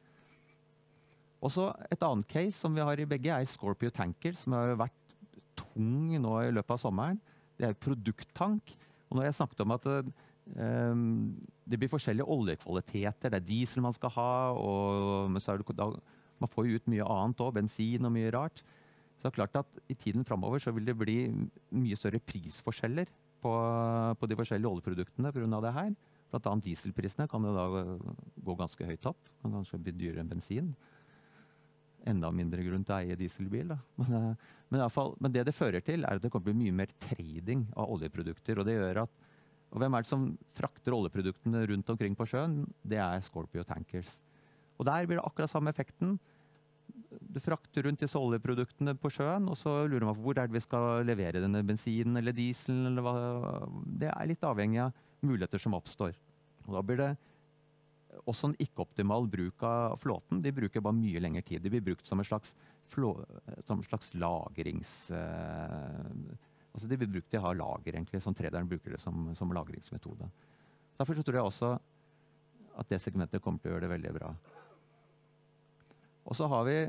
Og så et annet case som vi har i begge er Scorpio Tankers, som har vært tung nå i løpet av sommeren. Det er produkttank. Og når jeg snakket om at um, det blir forskjellige oljekvaliteter, det er diesel man skal ha, og men så er det, da, man får jo ut mye annet også, bensin og mye rart. Så det er klart at i tiden fremover så vil det bli mye større prisforskjeller på, på de forskjellige oljeproduktene på grunn av det her. Blant annet dieselprisene kan jo da gå ganske høyt opp, kan kanskje bli dyrere enn bensin. Enda mindre grunn til å eie dieselbil. Da. Men, men, i alle fall, men det det fører til er at det kommer til å bli mye mer trading av oljeprodukter. Og det gjør at, og hvem er det som frakter oljeproduktene rundt omkring på sjøen? Det er Scorpio Tankers. Og der blir det akkurat samme effekten. Du frakter rundt disse oljeproduktene på sjøen, og så lurer man på hvor er det vi skal levere denne bensinen eller dieselen, eller hva. Det er litt avhengig av muligheter som oppstår. Og da blir det også en ikke-optimal bruk av flåten. De bruker bare mye lengre tid. De blir brukt som en slags, flå, som en slags lagrings... Eh, altså de blir brukt til å ha lager, egentlig, som traderen bruker det som, som lagringsmetode. Derfor så tror jeg også at det segmentet kommer til å gjøre det veldig bra. Og så har vi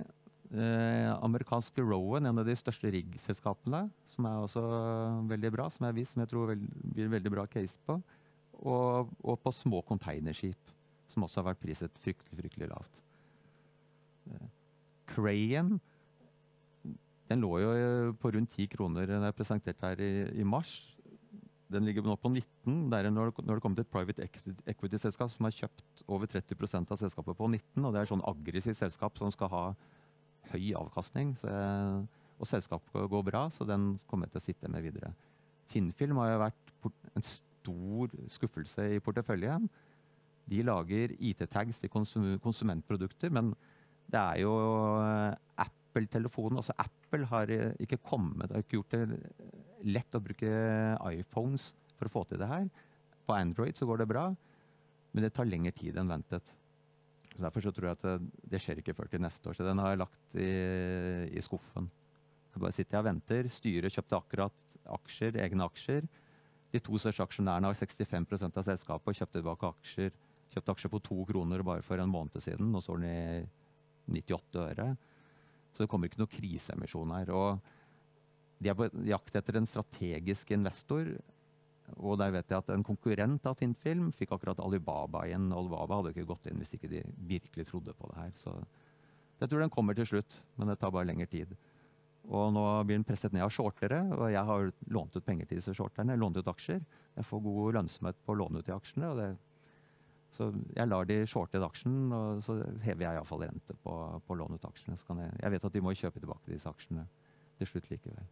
Eh, amerikanske Rowan, en av de største riggselskapene, som er også veldig bra, som jeg har vist, som jeg tror vel, blir veldig bra case på. Og, og på små containerskip, som også har vært priset fryktelig, fryktelig lavt. Eh, Crayon, den lå jo på rundt ti kroner da jeg presenterte her i, i mars. Den ligger nå på nitten. Der når, det, når det kommer til et private equity-selskap som har kjøpt over tretti prosent av selskapet på nitten, og det er sånn aggressivt selskap som skal ha høy avkastning, så jeg, og selskapet går bra, så den kommer jeg til å sitte med videre. Tinfilm har jo vært en stor skuffelse i porteføljen. De lager I T-tags til konsum konsumentprodukter, men det er jo Apple-telefonen, altså Apple har ikke kommet, har ikke gjort det lett å bruke iPhones for å få til det her. På Android så går det bra, men det tar lengre tid enn ventet. Så derfor så tror jeg at det, det skjer ikke før til neste år, så den har jeg lagt i, i skuffen. Jeg bare sitter og venter. Styret kjøpte akkurat aksjer, egne aksjer. De to største aksjonærene har sekstifem prosent av selskapet og kjøpte tilbake aksjer. Kjøpte aksjer på to kroner bare for en måned siden, og så er den i nittiåtte øre. Så det kommer ikke noe kriseemisjon her. Og de er på jakt etter en strategisk investor, og der vet jeg at en konkurrent av Tinfilm fikk akkurat Alibaba inn. Alibaba hadde ikke gått inn hvis ikke de virkelig trodde på det her. Så jeg tror den kommer til slutt, men det tar bare lengre tid. Og nå blir den presset ned av shortere, og jeg har lånt ut penger til disse shorterne, lånt ut aksjer. Jeg får god lønnsomhet på å låne ut de aksjene, og det, så jeg lar de shorte aksjen, og så hever jeg i hvert fall rente på, på å låne ut aksjene. Så kan jeg, jeg vet at de må kjøpe tilbake disse aksjene til slutt likevel.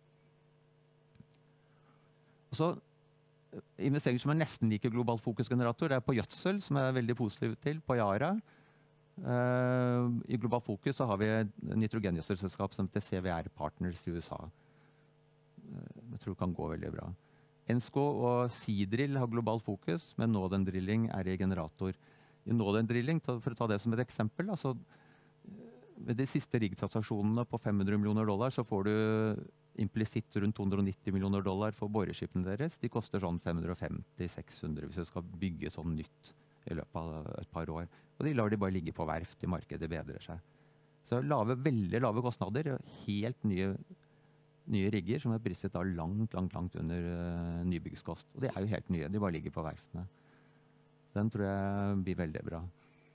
Og så investeringer som er nesten like globalt fokusgenerator, det er på gjødsel, som jeg er veldig positiv til, på Yara. Uh, I globalt fokus så har vi et nitrogengjødselselskap som heter C V R Partners i U S A. Uh, jeg tror det kan gå veldig bra. Ensco og Seadrill har globalt fokus, men Northern Drilling er i generator. I Northern Drilling, for å ta det som et eksempel, altså, ved de siste riggtransaksjonene på fem hundre millioner dollar, så får du implisitt rundt to hundre og nitti millioner dollar for boreskipene deres. De koster sånn fem hundre og femti til seks hundre hvis du skal bygge sånn nytt i løpet av et par år. Og de lar de bare ligge på verft i markedet bedrer seg. Så lave, veldig lave kostnader, helt nye, nye rigger som er priset da langt, langt, langt under uh, nybyggskost. Og de er jo helt nye, de bare ligger på verftene. Den tror jeg blir veldig bra.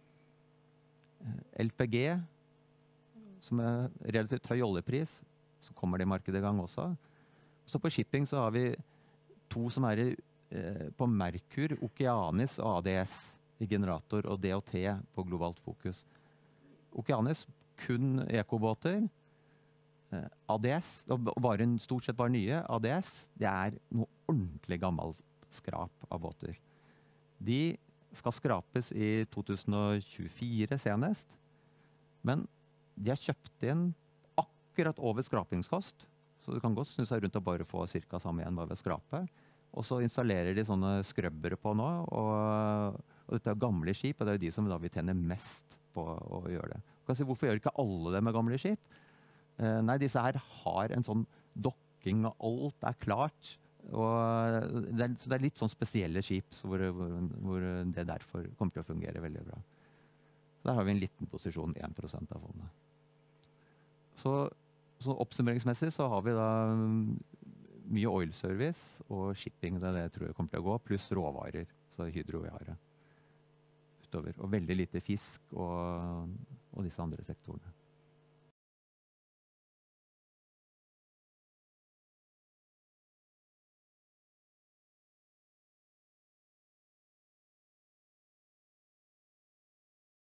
L P G, som er relativt høy oljepris, så kommer det i markedet i gang også. Så på shipping så har vi to som er i, eh, på Merkur, Okeanis og A D S i generator, og D O T på globalt fokus. Okeanis, kun ekobåter. Eh, A D S, og bare, stort sett bare nye. A D S, det er noe ordentlig gammelt skrap av båter. De skal skrapes i to tusen og tjuefire senest, men de har kjøpt inn akkurat over skrapingskost, så du kan godt snu seg rundt og bare få cirka samme igjen bare ved skrape. Og så installerer de sånne skrøbbere på nå, og, og dette er gamle skip, og det er jo de som da vil tjene mest på å gjøre det. Du kan si, hvorfor gjør ikke alle det med gamle skip? Eh, nei, disse her har en sånn dokking, og alt er klart, og det er, så det er litt sånn spesielle skip, så hvor, hvor, hvor det derfor kommer til å fungere veldig bra. Så der har vi en liten posisjon, én prosent av fondet. Så, så oppsummeringsmessig så har vi da mye oil service og shipping, det er det jeg tror jeg kommer til å gå, pluss råvarer, så Hydro og Yara utover. Og veldig lite fisk og, og disse andre sektorene.